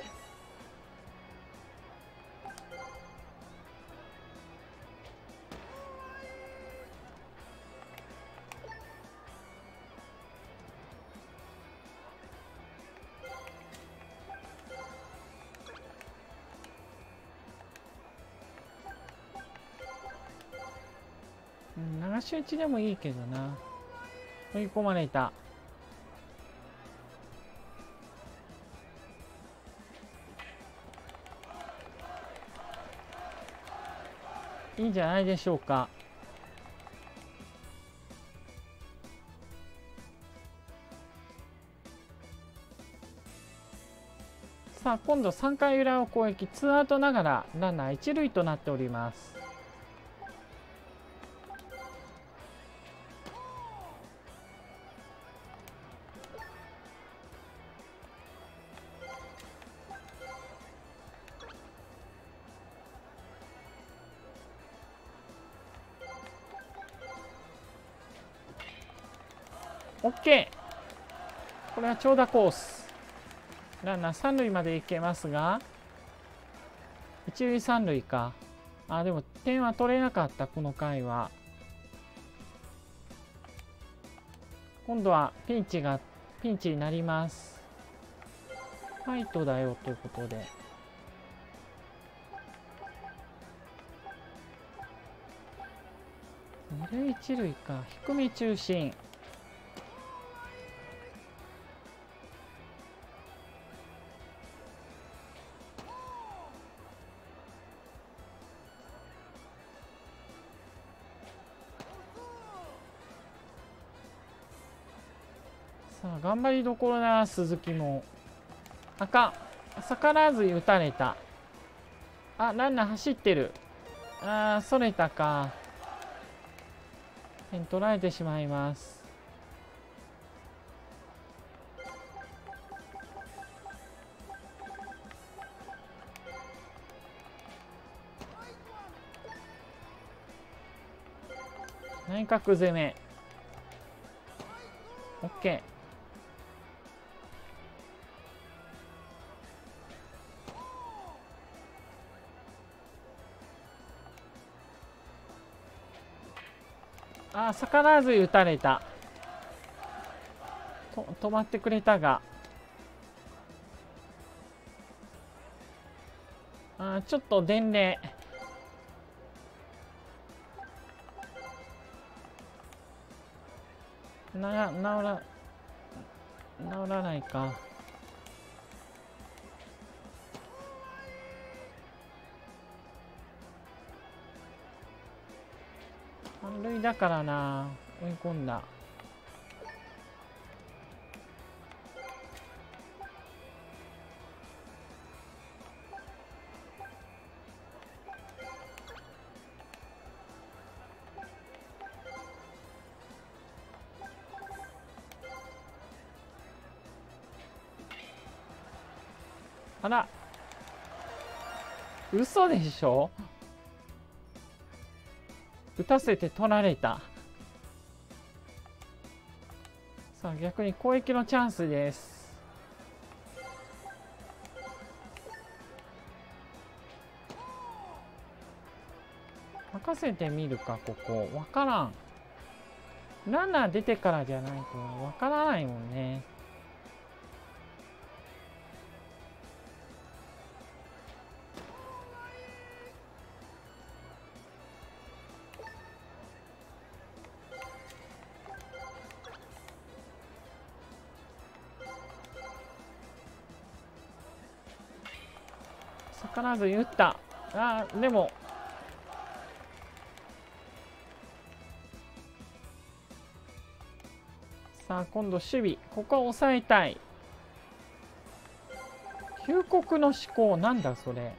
流し打ちでもいいけどな。追い込まれた。いいんじゃないでしょうか。さあ今度3回裏の攻撃、ツーアウトながらランナー一塁となっております。OK。これは長打コース。ランナー三塁まで行けますが、一塁三塁か。あ、でも点は取れなかった、この回は。今度はピンチになります。ファイトだよということで。二塁一塁か。低め中心。さあ頑張りどころだ。鈴木もあかん。逆らわずに打たれた。あ、ランナー走ってる。あー、それたか。点取られてしまいます。内角攻め。 OK。あー、逆らわずに打たれた。止まってくれたが、あー、ちょっと伝令。治らないか。三塁だからな。追い込んだ。あら、嘘でしょ。打たせて取られた。さあ逆に攻撃のチャンスです。任せてみるか。ここわからん。ランナー出てからじゃないとわからないもんね。 逆らわずに打った。でもさあ今度守備、ここは抑えたい。旧国の思考、なんだそれ。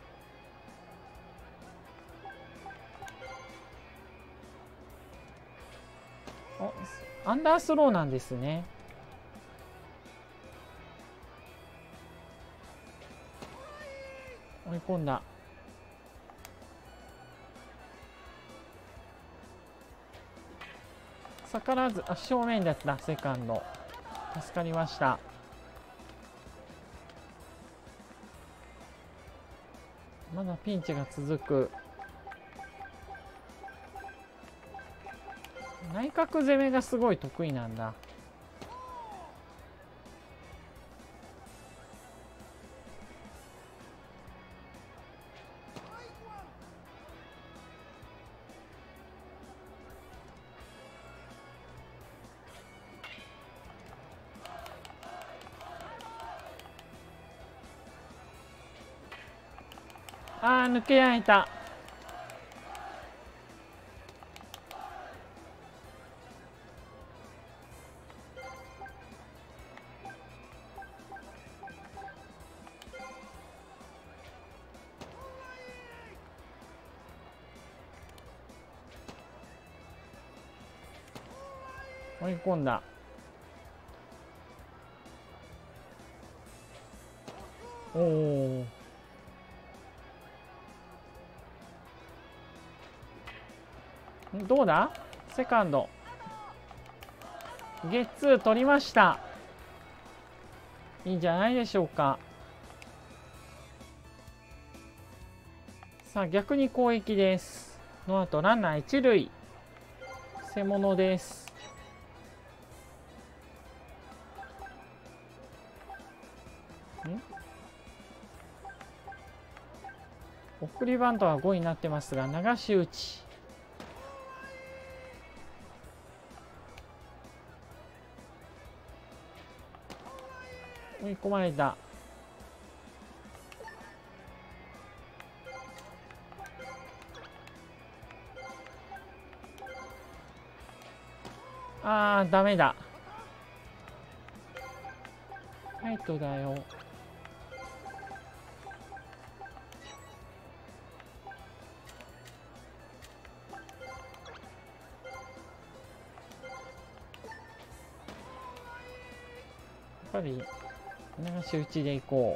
アンダースローなんですね。追い込んだ。逆らわず、正面だった。セカンド助かりました。まだピンチが続く。内角攻めがすごい得意なんだ。抜けられた。追い込んだ。おお。どうだ？セカンド。ゲッツー取りました。いいんじゃないでしょうか。さあ逆に攻撃です。ノーアウトランナー一塁。瀬物です。送りバントは5になってますが、流し打ち。追い込まれた。ダメだ。ファイトだよ。やっぱり流し打ちでいこ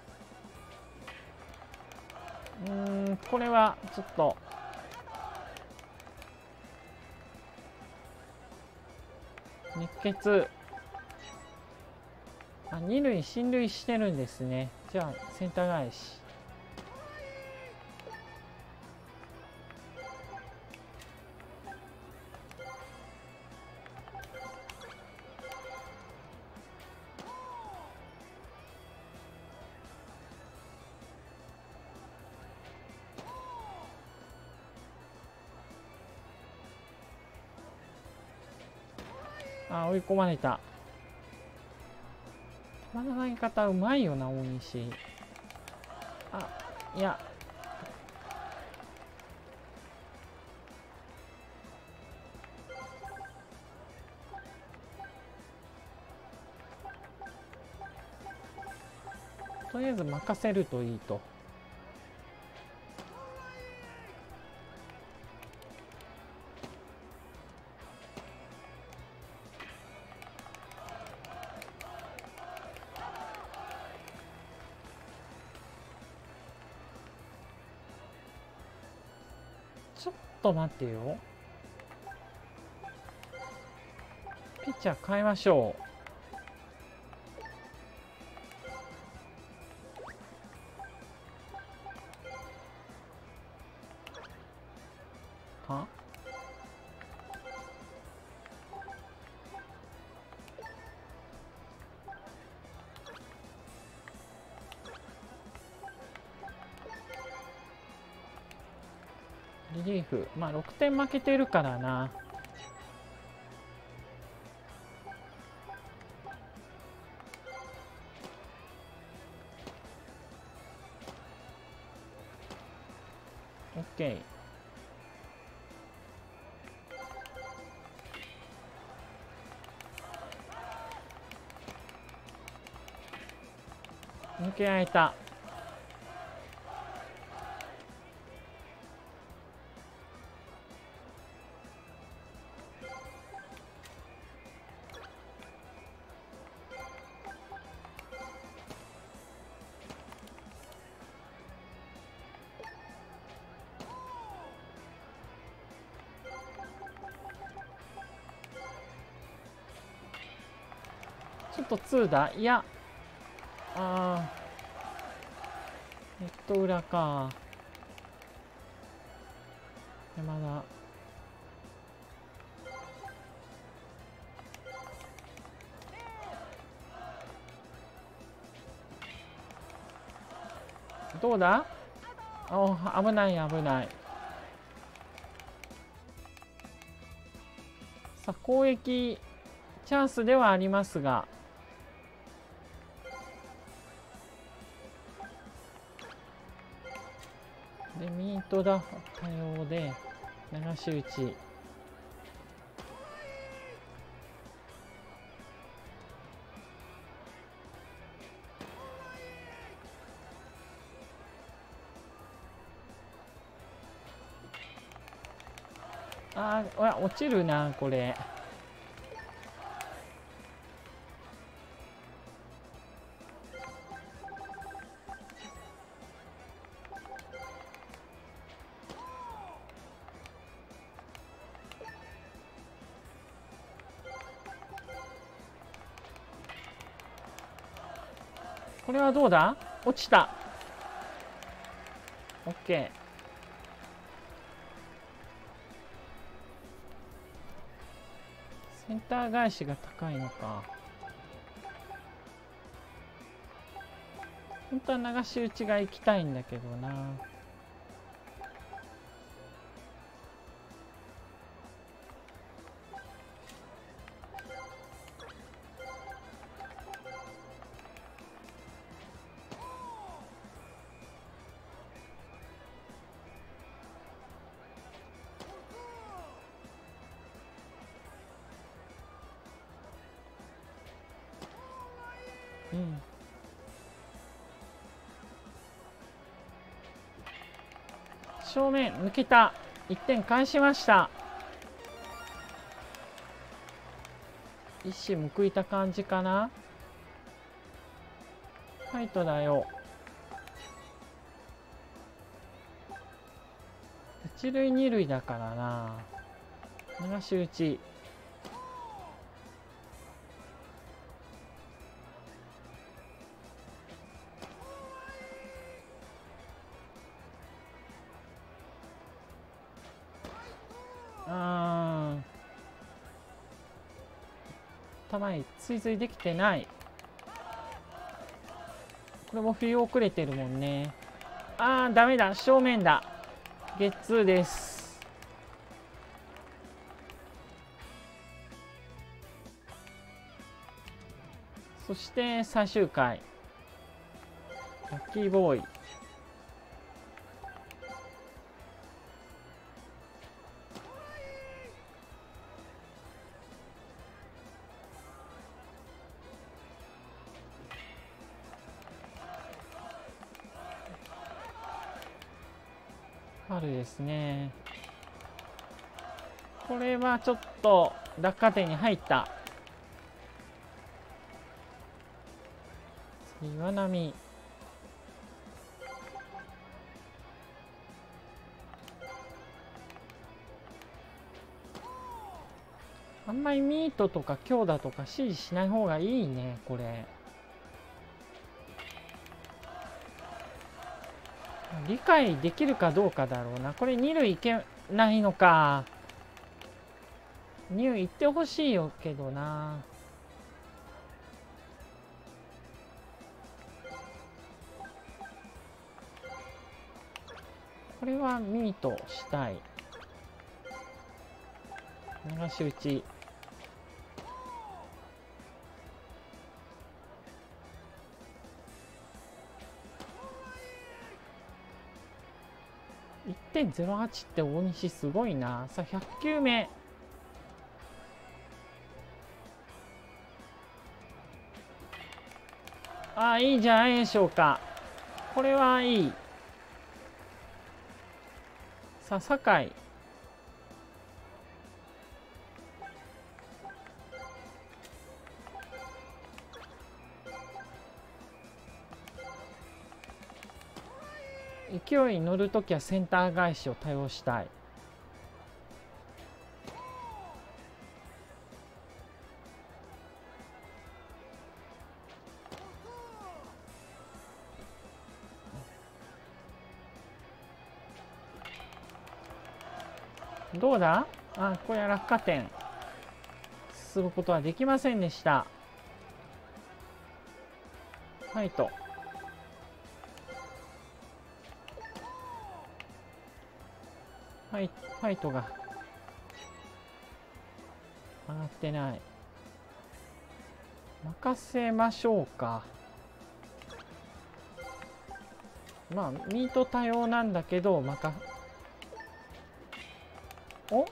う。これはちょっと熱血。二塁進塁してるんですね。じゃあセンター返し。追い込まれた。球の投げ方うまいよな、大西。いや。とりあえず任せるといいと。ちょっと待ってよ。ピッチャー変えましょう。リリーフ、6点負けてるからな。 OK。抜けられた。ちょっと2だ。いや、裏か。山田。どうだ？危ない危ない。さあ、攻撃チャンスではありますが。で、ミートだ。多様で、流し打ち。落ちるな、これ。これはどうだ？落ちた。OK。センター返しが高いのか。本当は流し打ちが行きたいんだけどな。うん。正面抜けた。1点返しました。一矢報いた感じかな。ファイトだよ。一塁二塁だからな。流し打ち。球に追随できてない。これも振り遅れてるもんね。ダメだ。正面だ。ゲッツーです。そして最終回。ラッキーボーイ。春ですね。これはちょっと落下点に入った。次岩波。あんまりミートとか強打とか指示しない方がいいね、これ。理解できるかどうかだろうな。これ二塁いけないのか。二塁行ってほしいよけどな。これはミートしたい。流し打ち。1 1.08 って大西すごいな。さあ100球目。あ、いいんじゃないでしょうか。これはいい。さあ酒井。勢いに乗るときはセンター返しを多用したい。どうだ。あ、これは落下点。進むことはできませんでした。ファイト。ファイトが上がってない。任せましょうか。まあミート多様なんだけどお、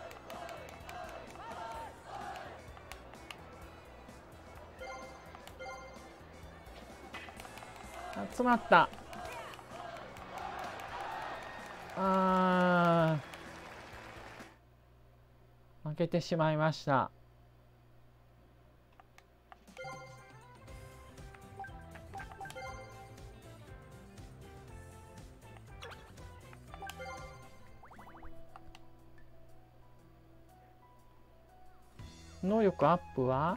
集まった。負けてしまいました。能力アップは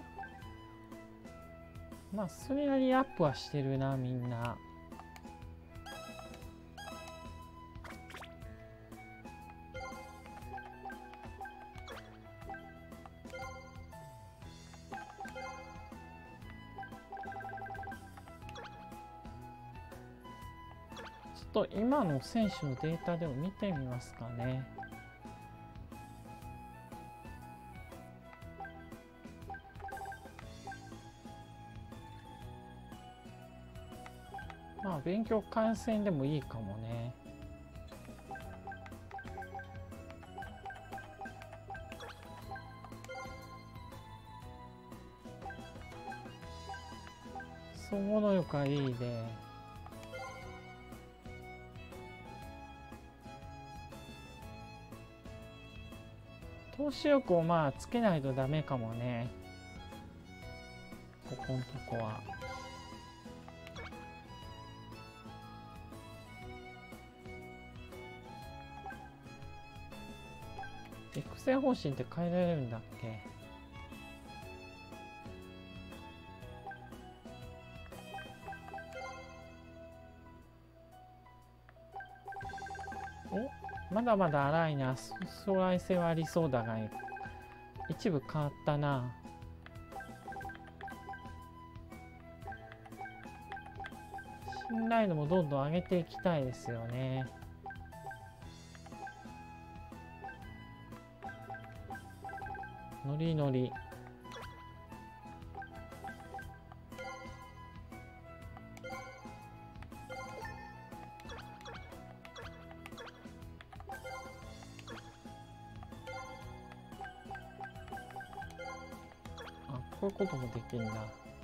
まあそれなりにアップはしてるな、みんな。ちょっと今の選手のデータでも見てみますかね。まあ勉強観戦でもいいかもね。総合能力がいいで。投資力をまあつけないとダメかもね。ここのとこは。育成方針って変えられるんだっけ。まだまだ荒いな。将来性はありそうだが、一部変わったな。信頼度もどんどん上げていきたいですよね。ノリノリ。こういうこともできるんだ。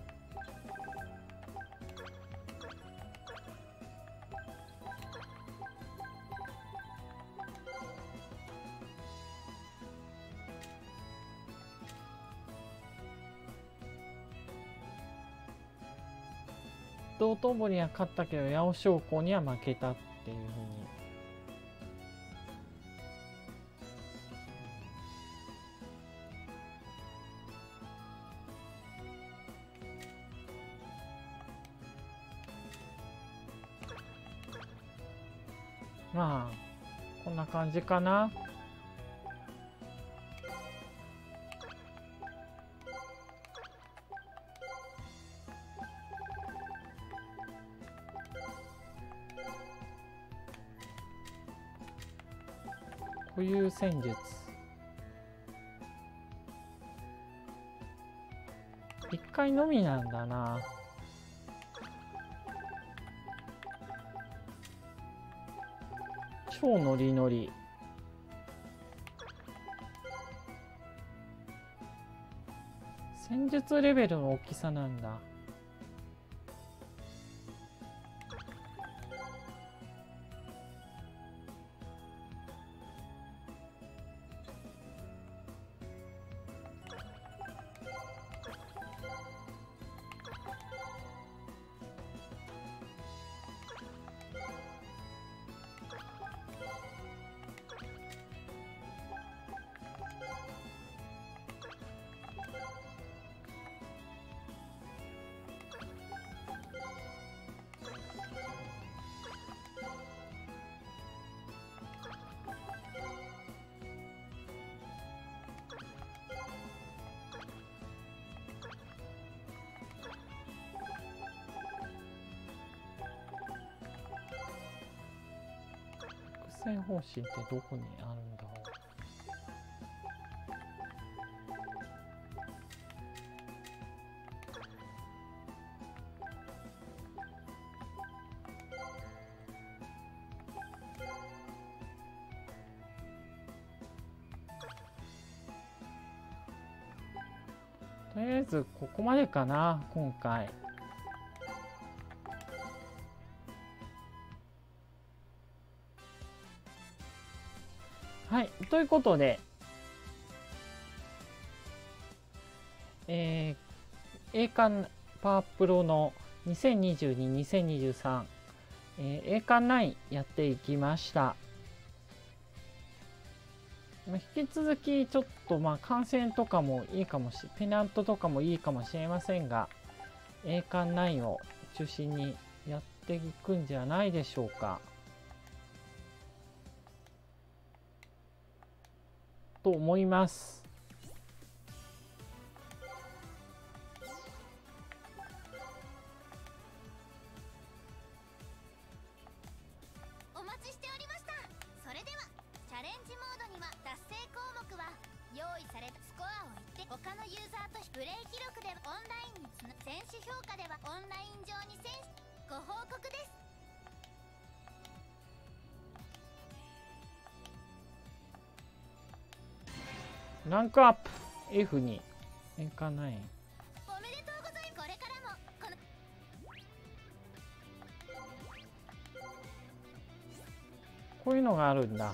道頓堀には勝ったけど八尾商工には負けたっていうふうに。まあこんな感じかな。固有戦術。一回のみなんだな。 超ノリノリ。戦術レベルの大きさなんだ。作戦方針ってどこにあるんだろう。とりあえずここまでかな今回。はい、ということで、栄冠パワープロの2022、2023、栄冠9やっていきました。引き続きちょっと観戦とかもいいかもしれない、ペナントとかもいいかもしれませんが、栄冠9を中心にやっていくんじゃないでしょうか。と思います。 お待ちしておりました。それではチャレンジモードには達成項目は用意されたスコアを言って他のユーザーとプレイ記録でオンラインにつな選手評価ではオンライン上に選手ご報告です。 ランクアップ F に栄冠9。 おめでとうございます。これからもこのこういうのがあるんだ。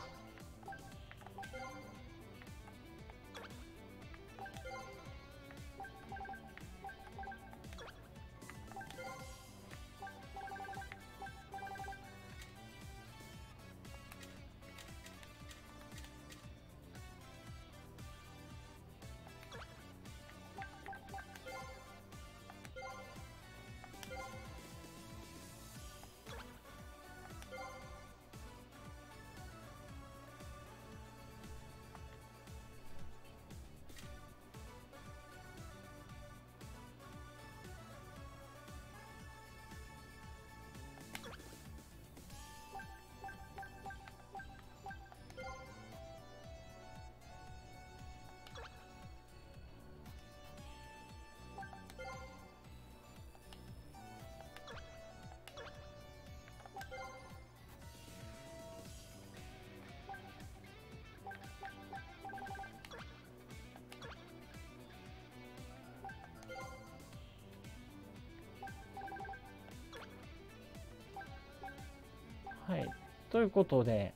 はい、ということで、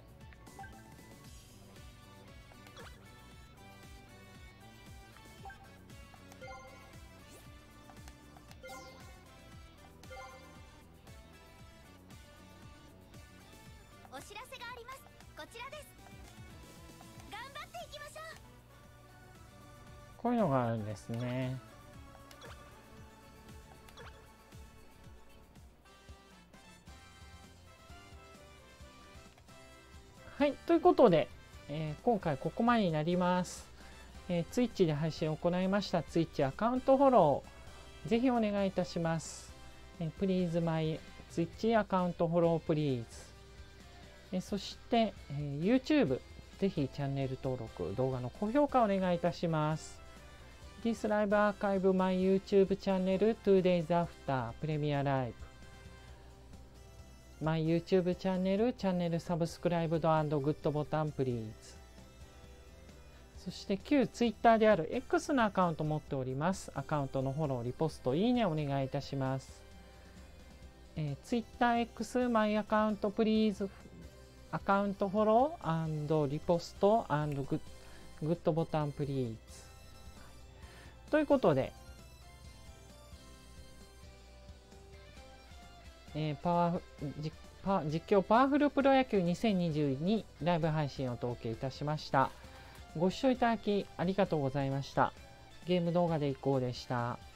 お知らせがあります。こちらです。頑張っていきましょう。 こういうのがあるんですね。はい、ということで、今回ここまでになります。Twitch で配信を行いました Twitch アカウントフォロー、ぜひお願いいたします。Please my Twitch アカウントフォロー Please。そして、YouTube、ぜひチャンネル登録、動画の高評価お願いいたします。This Live Archive my YouTube チャンネル 2 days after Premier Live。 My YouTube チャンネルサブスクライブド&グッドボタンプリーズ。そして旧 Twitter である X のアカウントを持っております。アカウントのフォロー、リポスト、いいねお願いいたします。TwitterX マイアカウントプリーズアカウントフォロー&リポスト&グッドボタンプリーズ。ということで、実況パワフルプロ野球2022ライブ配信をお届けいたしました。ご視聴いただきありがとうございました。ゲーム動画でいこうでした。